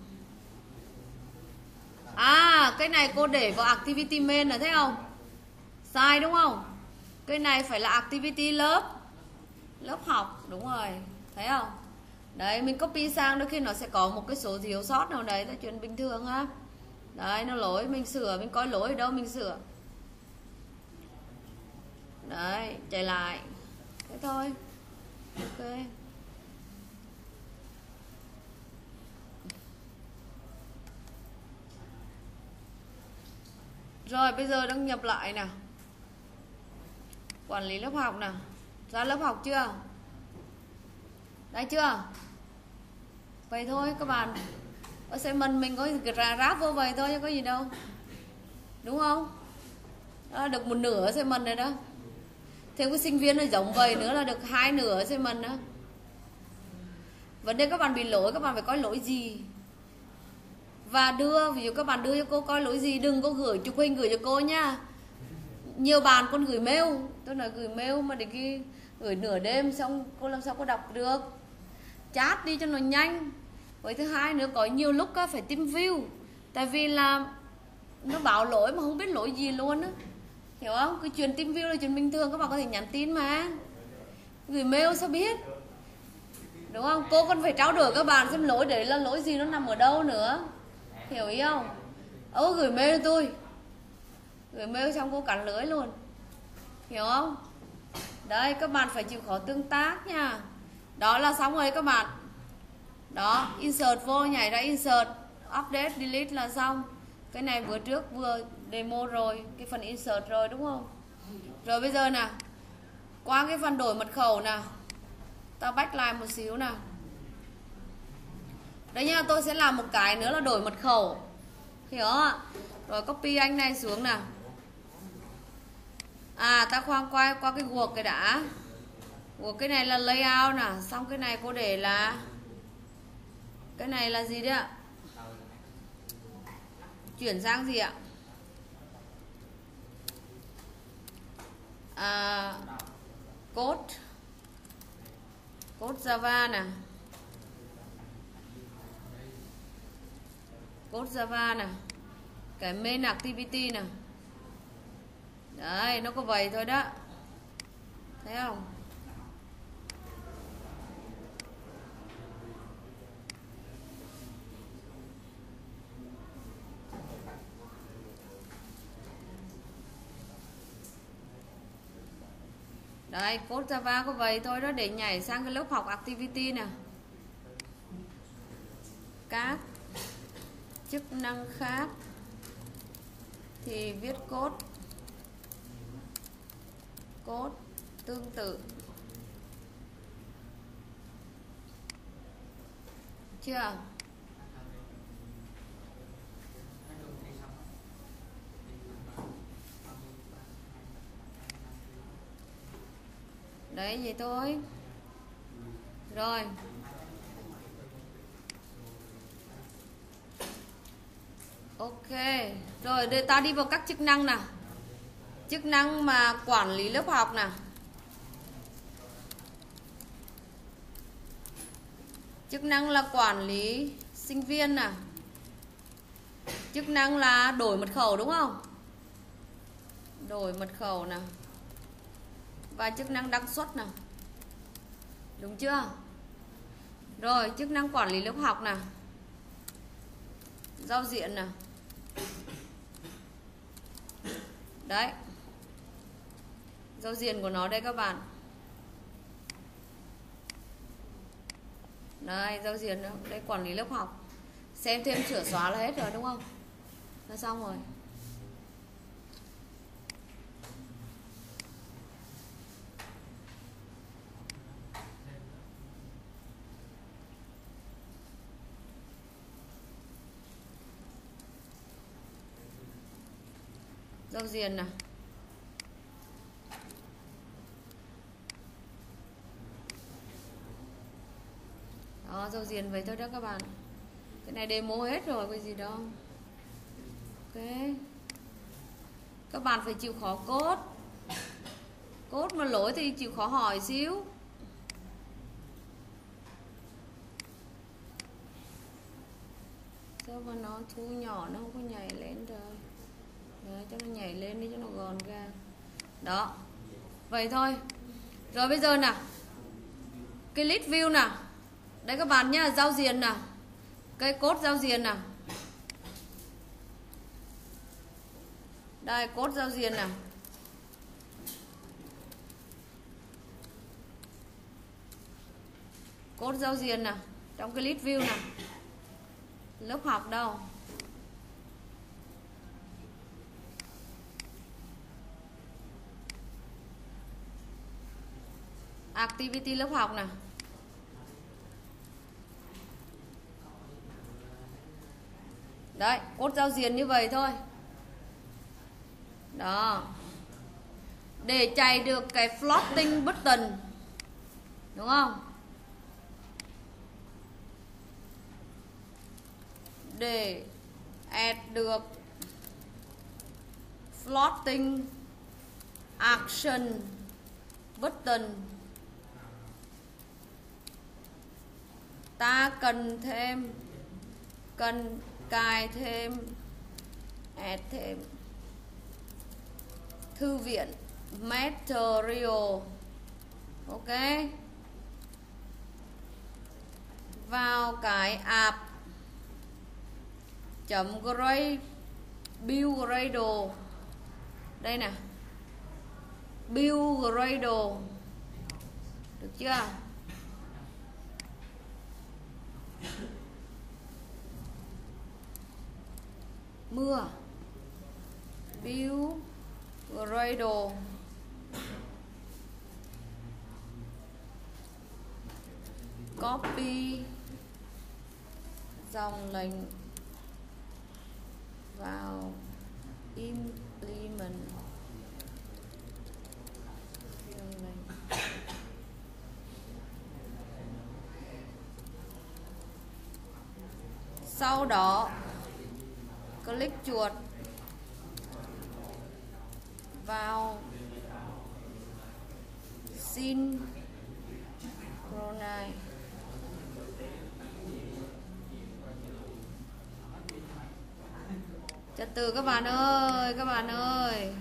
À, cái này cô để vào activity main là thấy không? Sai đúng không? Cái này phải là activity lớp lớp học, đúng rồi. Thấy không? Đấy, mình copy sang đôi khi nó sẽ có một cái số thiếu sót nào đấy là chuyện bình thường ha. Đấy, nó lỗi mình sửa, mình coi lỗi ở đâu mình sửa. Đấy, chạy lại. Thế thôi. Ok. Rồi bây giờ đăng nhập lại nào. Quản lý lớp học nào. Ra lớp học chưa? Đấy chưa? Vậy thôi các bạn. Assignment mình có ra ráp vô vậy thôi chứ có gì đâu. Đúng không? Đó, được một nửa assignment rồi đó. Thêm cái sinh viên nó giống vậy nữa là được hai nửa assignment đó. Vấn đề các bạn bị lỗi, các bạn phải coi lỗi gì. Và đưa, ví dụ các bạn đưa cho cô coi lỗi gì, đừng có gửi chụp hình gửi cho cô nha. Nhiều bạn còn gửi mail, tôi nói gửi mail mà để cái gửi nửa đêm xong cô làm sao cô đọc được. Chat đi cho nó nhanh. Với thứ hai nữa có nhiều lúc phải tìm view. Tại vì là nó bảo lỗi mà không biết lỗi gì luôn á. Hiểu không? Cái chuyện tìm view là chuyện bình thường, các bạn có thể nhắn tin mà. Gửi mail sao biết. Đúng không? Cô còn phải trao đổi các bạn xem lỗi đấy là lỗi gì, nó nằm ở đâu nữa. Hiểu ý không? Ô gửi mail cho tôi. Gửi mail xong cô cắn lưới luôn. Hiểu không? Đây các bạn phải chịu khó tương tác nha. Đó là xong rồi các bạn. Đó, insert vô, nhảy ra insert, update, delete là xong. Cái này vừa trước vừa demo rồi, cái phần insert rồi đúng không? Rồi bây giờ nè, qua cái phần đổi mật khẩu nè, ta back lại một xíu nè. Đấy nha, tôi sẽ làm một cái nữa là đổi mật khẩu. Hiểu không ạ? Rồi copy anh này xuống nè. À, ta khoan qua qua cái guộc cái đã. Guộc cái này là layout nè, xong cái này cô để là cái này là gì đấy ạ? Chuyển sang gì ạ? À, code code Java nè, code Java nè, cái main activity nè. Đấy, nó có vậy thôi đó. Thấy không? Đây, code Java có vậy thôi đó, để nhảy sang cái lớp học activity nè. Các chức năng khác thì viết code code tương tự. Chưa? Đấy vậy thôi. Rồi. Ok. Rồi để ta đi vào các chức năng nào. Chức năng mà quản lý lớp học nè. Chức năng là quản lý sinh viên nè. Chức năng là đổi mật khẩu đúng không? Đổi mật khẩu nè. Và chức năng đăng xuất nè. Đúng chưa? Rồi chức năng quản lý lớp học nè. Giao diện nè. Đấy. Giao diện của nó đây các bạn. Đây, giao diện đó. Đây quản lý lớp học. Xem thêm sửa xóa là hết rồi đúng không? Là xong rồi. Giao diền nè. Đó, giao diền vậy thôi đó các bạn. Cái này demo hết rồi, cái gì đâu. Ok. Các bạn phải chịu khó cốt. Cốt mà lỗi thì chịu khó hỏi xíu. Sao mà nó thu nhỏ nó không có nhảy lên rồi. Đấy, cho nó nhảy lên đi cho nó gòn ra. Đó. Vậy thôi. Rồi bây giờ nè. Cái list view nè. Đây các bạn nhá, giao diền nè. Cái cốt giao diền nè. Đây cốt giao diền nè. Cốt giao diền nè, trong cái list view nè. Lớp học đâu? Activity lớp học nè. Đấy, cốt giao diền như vậy thôi. Đó. Để chạy được cái floating button, đúng không? Để add được floating action button, ta cần thêm cần cài thêm add thêm thư viện material. Ok, vào cái app chấm grade build gradle đây nè, build gradle, được chưa? Mưa build gradle, copy dòng lệnh vào implement dòng lệnh. Sau đó click chuột vào synchronize. Trật tự các bạn ơi, các bạn ơi.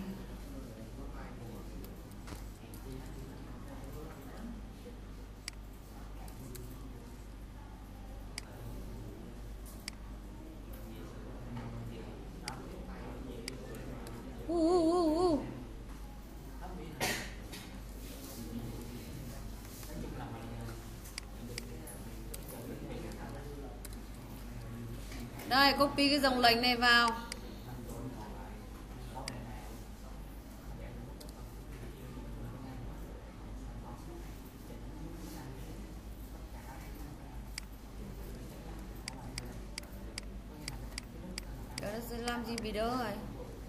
Uh, uh, uh, uh. Đây, copy cái dòng lệnh này vào. Đó nó sẽ làm gì bị đỡ rồi.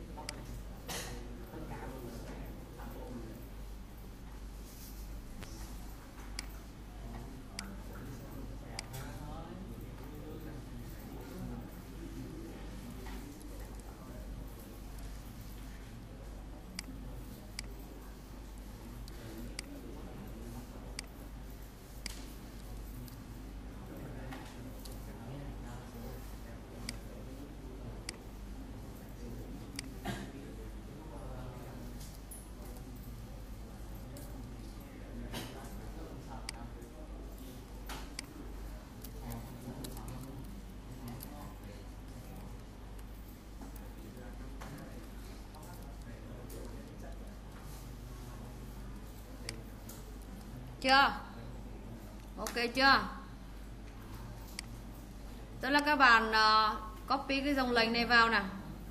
Chưa? Ok chưa? Tức là các bạn uh, copy cái dòng lệnh này vào nè.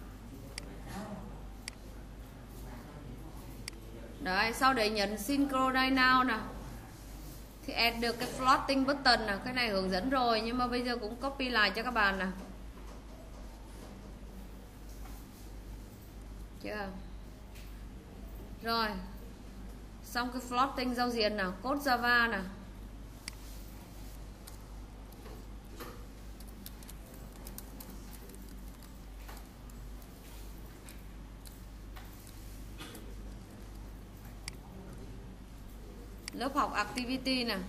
Đấy, sau đấy nhấn synchronize now nè. Thì add được cái floating button nè. Cái này hướng dẫn rồi nhưng mà bây giờ cũng copy lại cho các bạn nè. Chưa? Rồi. Xong cái floating giao diện nào, code Java nào. Lớp học activity nè.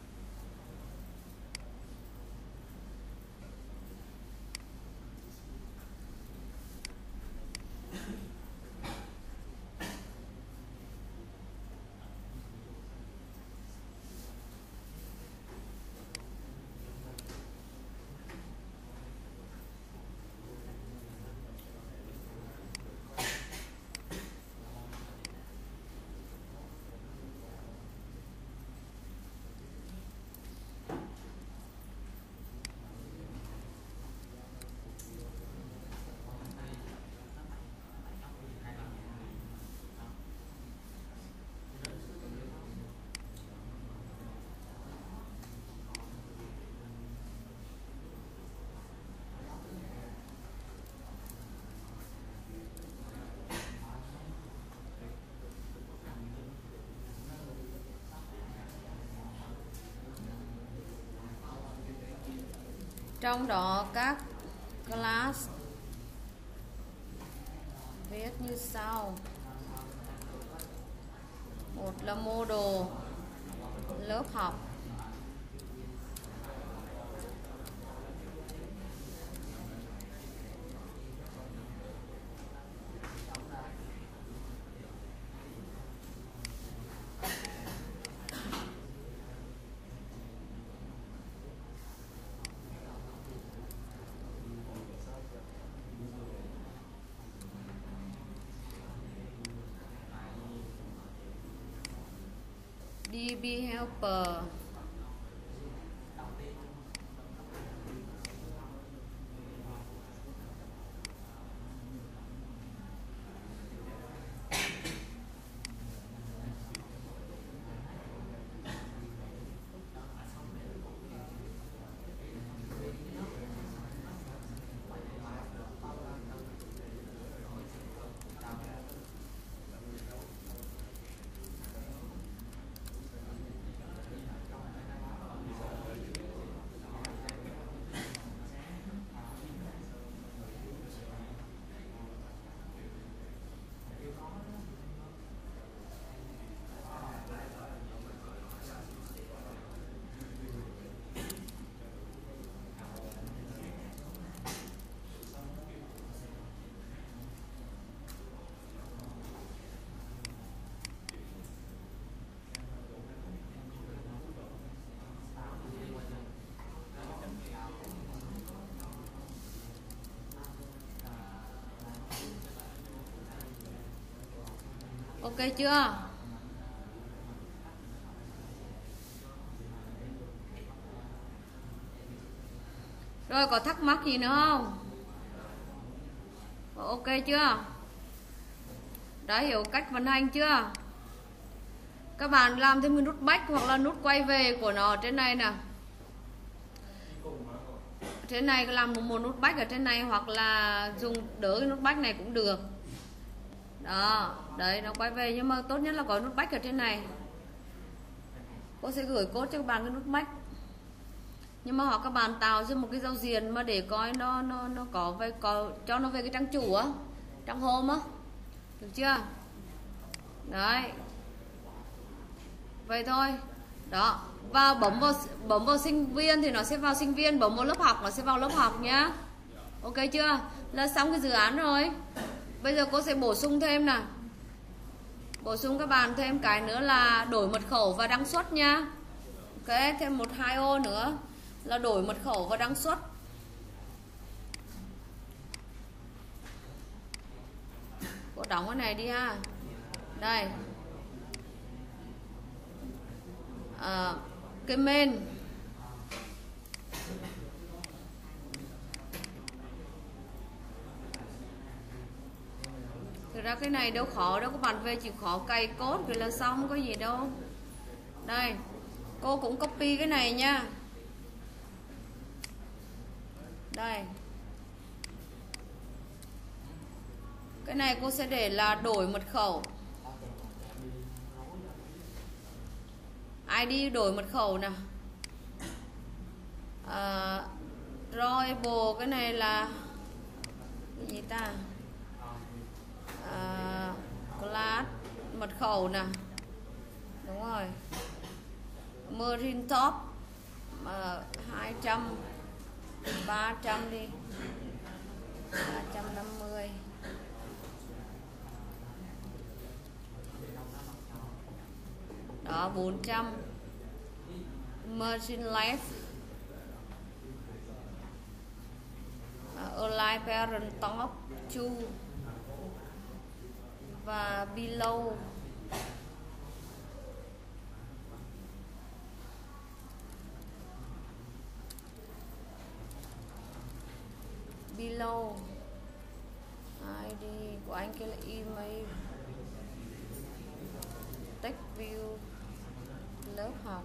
Trong đó các class viết như sau. Một là model, lớp học. đê bê helper. Ok chưa? Rồi có thắc mắc gì nữa không? Ok chưa? Đã hiểu cách vận hành chưa? Các bạn làm thêm cái nút back hoặc là nút quay về của nó trên này nè. Trên này làm một, một nút back ở trên này hoặc là dùng đỡ cái nút back này cũng được. Đó, đấy nó quay về nhưng mà tốt nhất là có nút back ở trên này. Cô sẽ gửi code cho các bạn cái nút back. Nhưng mà hoặc các bạn tạo ra một cái giao diện mà để coi nó nó nó có về có cho nó về cái trang chủ á, trang home á. Được chưa? Đấy. Vậy thôi. Đó, và bấm vào bấm vào sinh viên thì nó sẽ vào sinh viên, bấm vào lớp học nó sẽ vào lớp học nhá. Ok chưa? Là xong cái dự án rồi. Bây giờ cô sẽ bổ sung thêm nè. Bổ sung các bạn thêm cái nữa là đổi mật khẩu và đăng xuất nha. Ok, thêm một hai ô nữa là đổi mật khẩu và đăng xuất. Cô đóng cái này đi ha. Đây. À, cái main. Thực ra cái này đâu khó đâu, các bạn về chỉ khó cày code rồi là xong, không có gì đâu. Đây, cô cũng copy cái này nha. Đây. Cái này cô sẽ để là đổi mật khẩu. i đê đổi mật khẩu nè. À, drawable cái này là cái gì ta? À, class mật khẩu nè. Đúng rồi. Marine top à, hai trăm, ba trăm đi, ba trăm năm mươi. Đó, bốn trăm. Margin left uh, align parent top two và below below i đê của anh kia là email text view lớp học.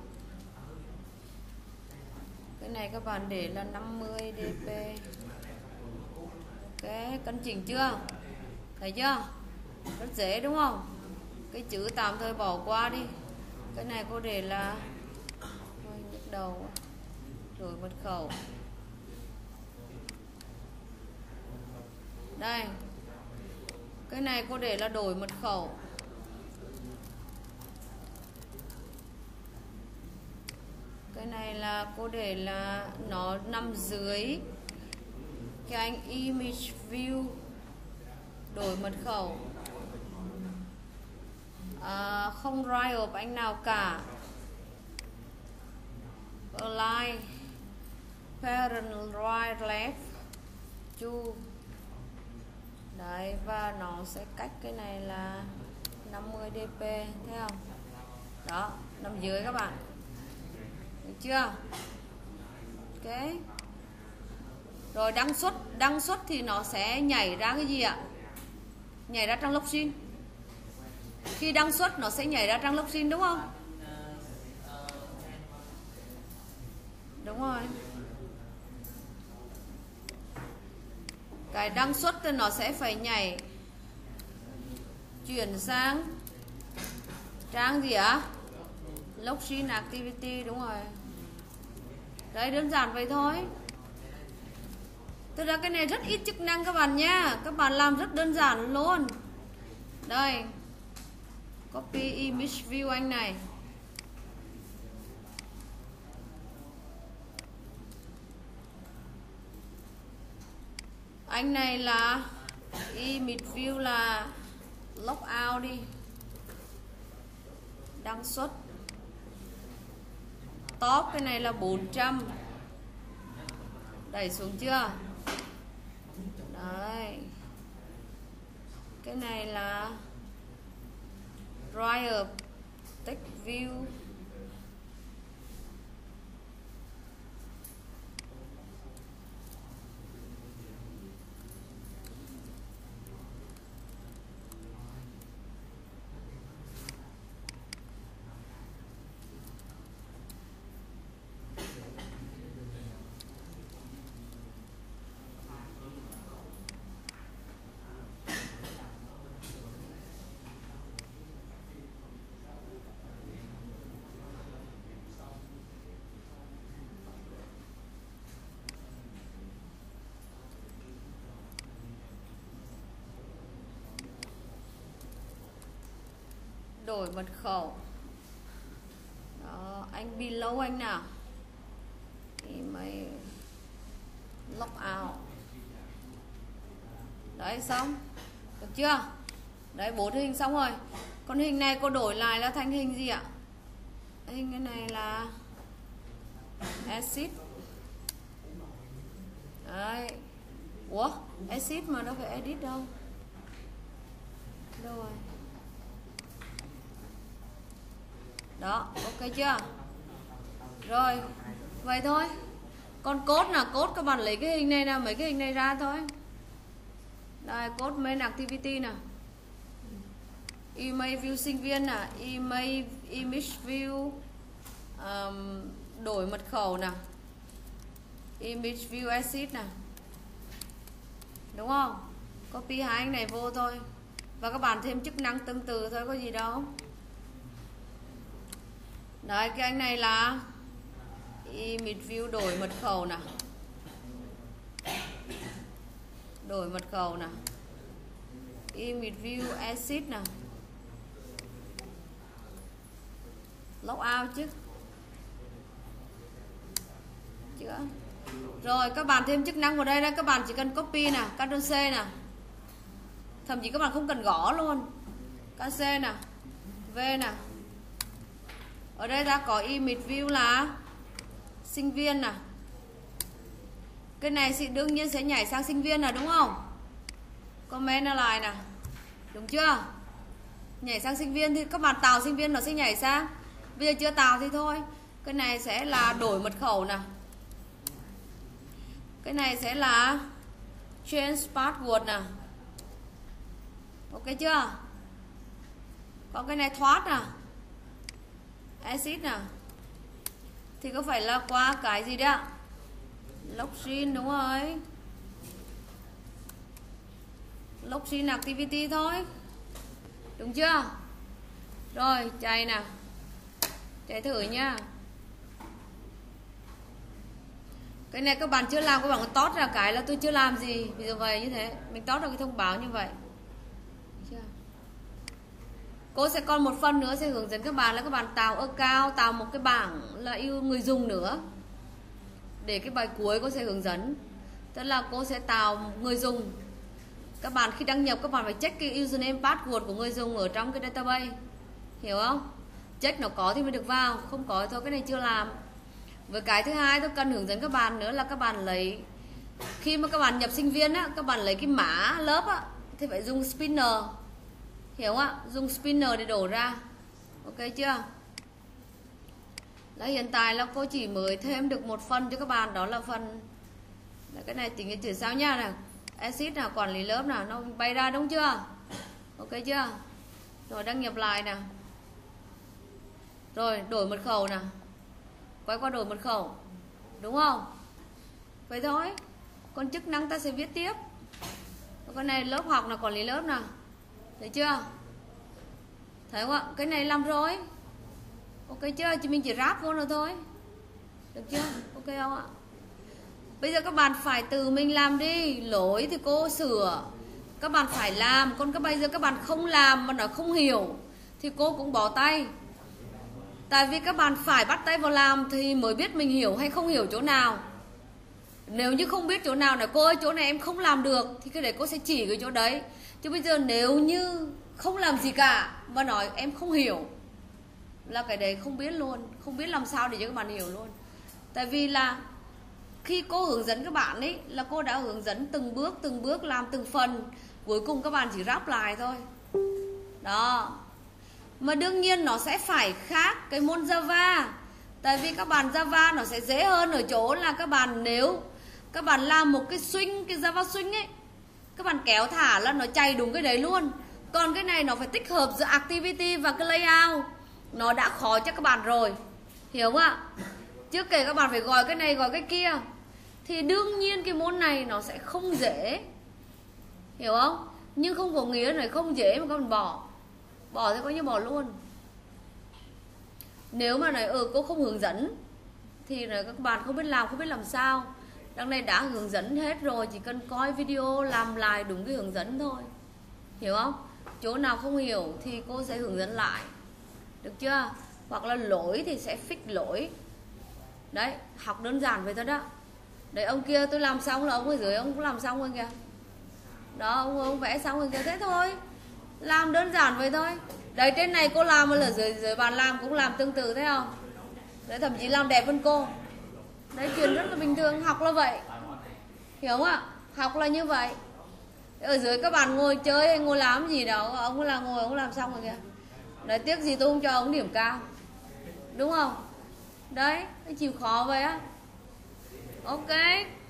Cái này các bạn để là năm mươi đê pê. Ok, cân chỉnh chưa? Thấy chưa? Rất dễ đúng không? Cái chữ tạm thời bỏ qua đi. Cái này cô để là thôi, nhức đầu. Đổi mật khẩu. Đây. Cái này cô để là đổi mật khẩu. Cái này là cô để là nó nằm dưới cái anh image view đổi mật khẩu. À, không right of anh nào cả. Align parent right left two. Đấy, và nó sẽ cách cái này là năm mươi đê pê, thấy không? Đó, nằm dưới các bạn. Được chưa? Ok. Rồi đăng xuất, đăng xuất thì nó sẽ nhảy ra cái gì ạ? Nhảy ra trang login. Khi đăng xuất nó sẽ nhảy ra trang login đúng không? Đúng rồi. Cái đăng xuất thì nó sẽ phải nhảy chuyển sang trang gì ạ? Login activity, đúng rồi. Đấy, đơn giản vậy thôi. Thực ra cái này rất ít chức năng các bạn nha. Các bạn làm rất đơn giản luôn. Đây, copy image view anh này. Anh này là image view là logout đi. Đăng xuất. Top cái này là bốn trăm. Đẩy xuống chưa? Đấy. Cái này là right text view. Đổi mật khẩu. Đó, anh below anh nào. Email logout. Đấy, xong. Được chưa? Đấy, bốn hình xong rồi. Còn hình này cô đổi lại là thành hình gì ạ? Hình cái này là exit. Đấy. Ủa? Exit mà đâu phải edit đâu. Đâu rồi? Đó, ok chưa? Rồi, vậy thôi. Còn code là code các bạn lấy cái hình này là mấy cái hình này ra thôi. Đây, code main activity nè. Email view sinh viên nè, email image view um, đổi mật khẩu nè. Image view exit nè. Đúng không? Copy hai anh này vô thôi. Và các bạn thêm chức năng tương tự thôi, có gì đâu. Đấy, cái anh này là image view đổi mật khẩu nè. Đổi mật khẩu nè. Image view exit nè. Log out chứ. Chưa. Rồi các bạn thêm chức năng vào đây đây, các bạn chỉ cần copy nè, Ctrl C nè. Thậm chí các bạn không cần gõ luôn. Ctrl C nè, V nè. Ở đây ta có image view là sinh viên nè. Cái này thì đương nhiên sẽ nhảy sang sinh viên là đúng không? Comment nó lại nè. Đúng chưa? Nhảy sang sinh viên thì các bạn tạo sinh viên nó sẽ nhảy sang. Bây giờ chưa tạo thì thôi. Cái này sẽ là đổi mật khẩu nè. Cái này sẽ là change password nè. Ok chưa? Còn cái này thoát nè, exit nè. Thì có phải là qua cái gì đấy ạ? Login đúng rồi. Login activity thôi. Đúng chưa? Rồi chạy nè. Chạy thử nha. Cái này các bạn chưa làm, các bạn còn tót ra cái là tôi chưa làm gì. Ví dụ vậy như thế. Mình tót ra cái thông báo như vậy. Cô sẽ còn một phần nữa sẽ hướng dẫn các bạn là các bạn tạo account, tạo một cái bảng là yêu người dùng nữa. Để cái bài cuối cô sẽ hướng dẫn. Tức là cô sẽ tạo người dùng. Các bạn khi đăng nhập các bạn phải check cái username password của người dùng ở trong cái database. Hiểu không? Check nó có thì mới được vào, không có thì thôi, cái này chưa làm. Với cái thứ hai tôi cần hướng dẫn các bạn nữa là các bạn lấy, khi mà các bạn nhập sinh viên á, các bạn lấy cái mã lớp á thì phải dùng spinner. Hiểu không ạ? Dùng spinner để đổ ra. Ok chưa? Đó, hiện tại là cô chỉ mới thêm được một phần cho các bạn, đó là phần là cái này tính cái chữ sao nha nè. Exit là quản lý lớp nào nó bay ra đúng chưa? Ok chưa? Rồi đăng nhập lại nè. Rồi đổi mật khẩu nè. Quay qua đổi mật khẩu. Đúng không? Vậy thôi. Còn chức năng ta sẽ viết tiếp. Cái này lớp học là quản lý lớp nè. Thấy chưa? Thấy không ạ? Cái này làm rồi. Ok chưa? Chỉ mình chỉ ráp vô nữa thôi. Được chưa? Ok không ạ? Bây giờ các bạn phải tự mình làm đi. Lỗi thì cô sửa. Các bạn phải làm. Còn các bây giờ các bạn không làm mà nó không hiểu thì cô cũng bỏ tay. Tại vì các bạn phải bắt tay vào làm thì mới biết mình hiểu hay không hiểu chỗ nào. Nếu như không biết chỗ nào là cô ơi chỗ này em không làm được thì cái đấy cô sẽ chỉ cái chỗ đấy. Chứ bây giờ nếu như không làm gì cả mà nói em không hiểu là cái đấy không biết luôn. Không biết làm sao để cho các bạn hiểu luôn. Tại vì là khi cô hướng dẫn các bạn ấy là cô đã hướng dẫn từng bước từng bước làm từng phần. Cuối cùng các bạn chỉ ráp lại thôi. Đó. Mà đương nhiên nó sẽ phải khác cái môn Java. Tại vì các bạn Java nó sẽ dễ hơn ở chỗ là các bạn nếu các bạn làm một cái swing, cái Java swing ấy, các bạn kéo thả là nó chạy đúng cái đấy luôn. Còn cái này nó phải tích hợp giữa activity và cái layout. Nó đã khó cho các bạn rồi. Hiểu không ạ? Chứ kể các bạn phải gọi cái này gọi cái kia thì đương nhiên cái môn này nó sẽ không dễ. Hiểu không? Nhưng không có nghĩa là không dễ mà các bạn bỏ. Bỏ thì coi như bỏ luôn. Nếu mà nói ừ cô không hướng dẫn thì là các bạn không biết làm, không biết làm sao. Đằng này đã hướng dẫn hết rồi, chỉ cần coi video làm lại đúng cái hướng dẫn thôi. Hiểu không? Chỗ nào không hiểu thì cô sẽ hướng dẫn lại. Được chưa? Hoặc là lỗi thì sẽ fix lỗi. Đấy, học đơn giản vậy thôi đó. Đấy, ông kia tôi làm xong là ông ở dưới ông cũng làm xong rồi kìa. Đó, ông, ông vẽ xong rồi kìa, thế thôi. Làm đơn giản vậy thôi. Đấy, trên này cô làm là dưới, dưới bàn làm cũng làm tương tự thấy không? Đấy, thậm chí làm đẹp hơn cô. Đấy, chuyện rất là bình thường, học là vậy. Hiểu không ạ? Học là như vậy. Ở dưới các bạn ngồi chơi hay ngồi làm gì đâu, ông là ngồi ông làm xong rồi kìa. Đấy, tiếc gì tôi không cho ông điểm cao. Đúng không? Đấy, chịu khó vậy á. Ok.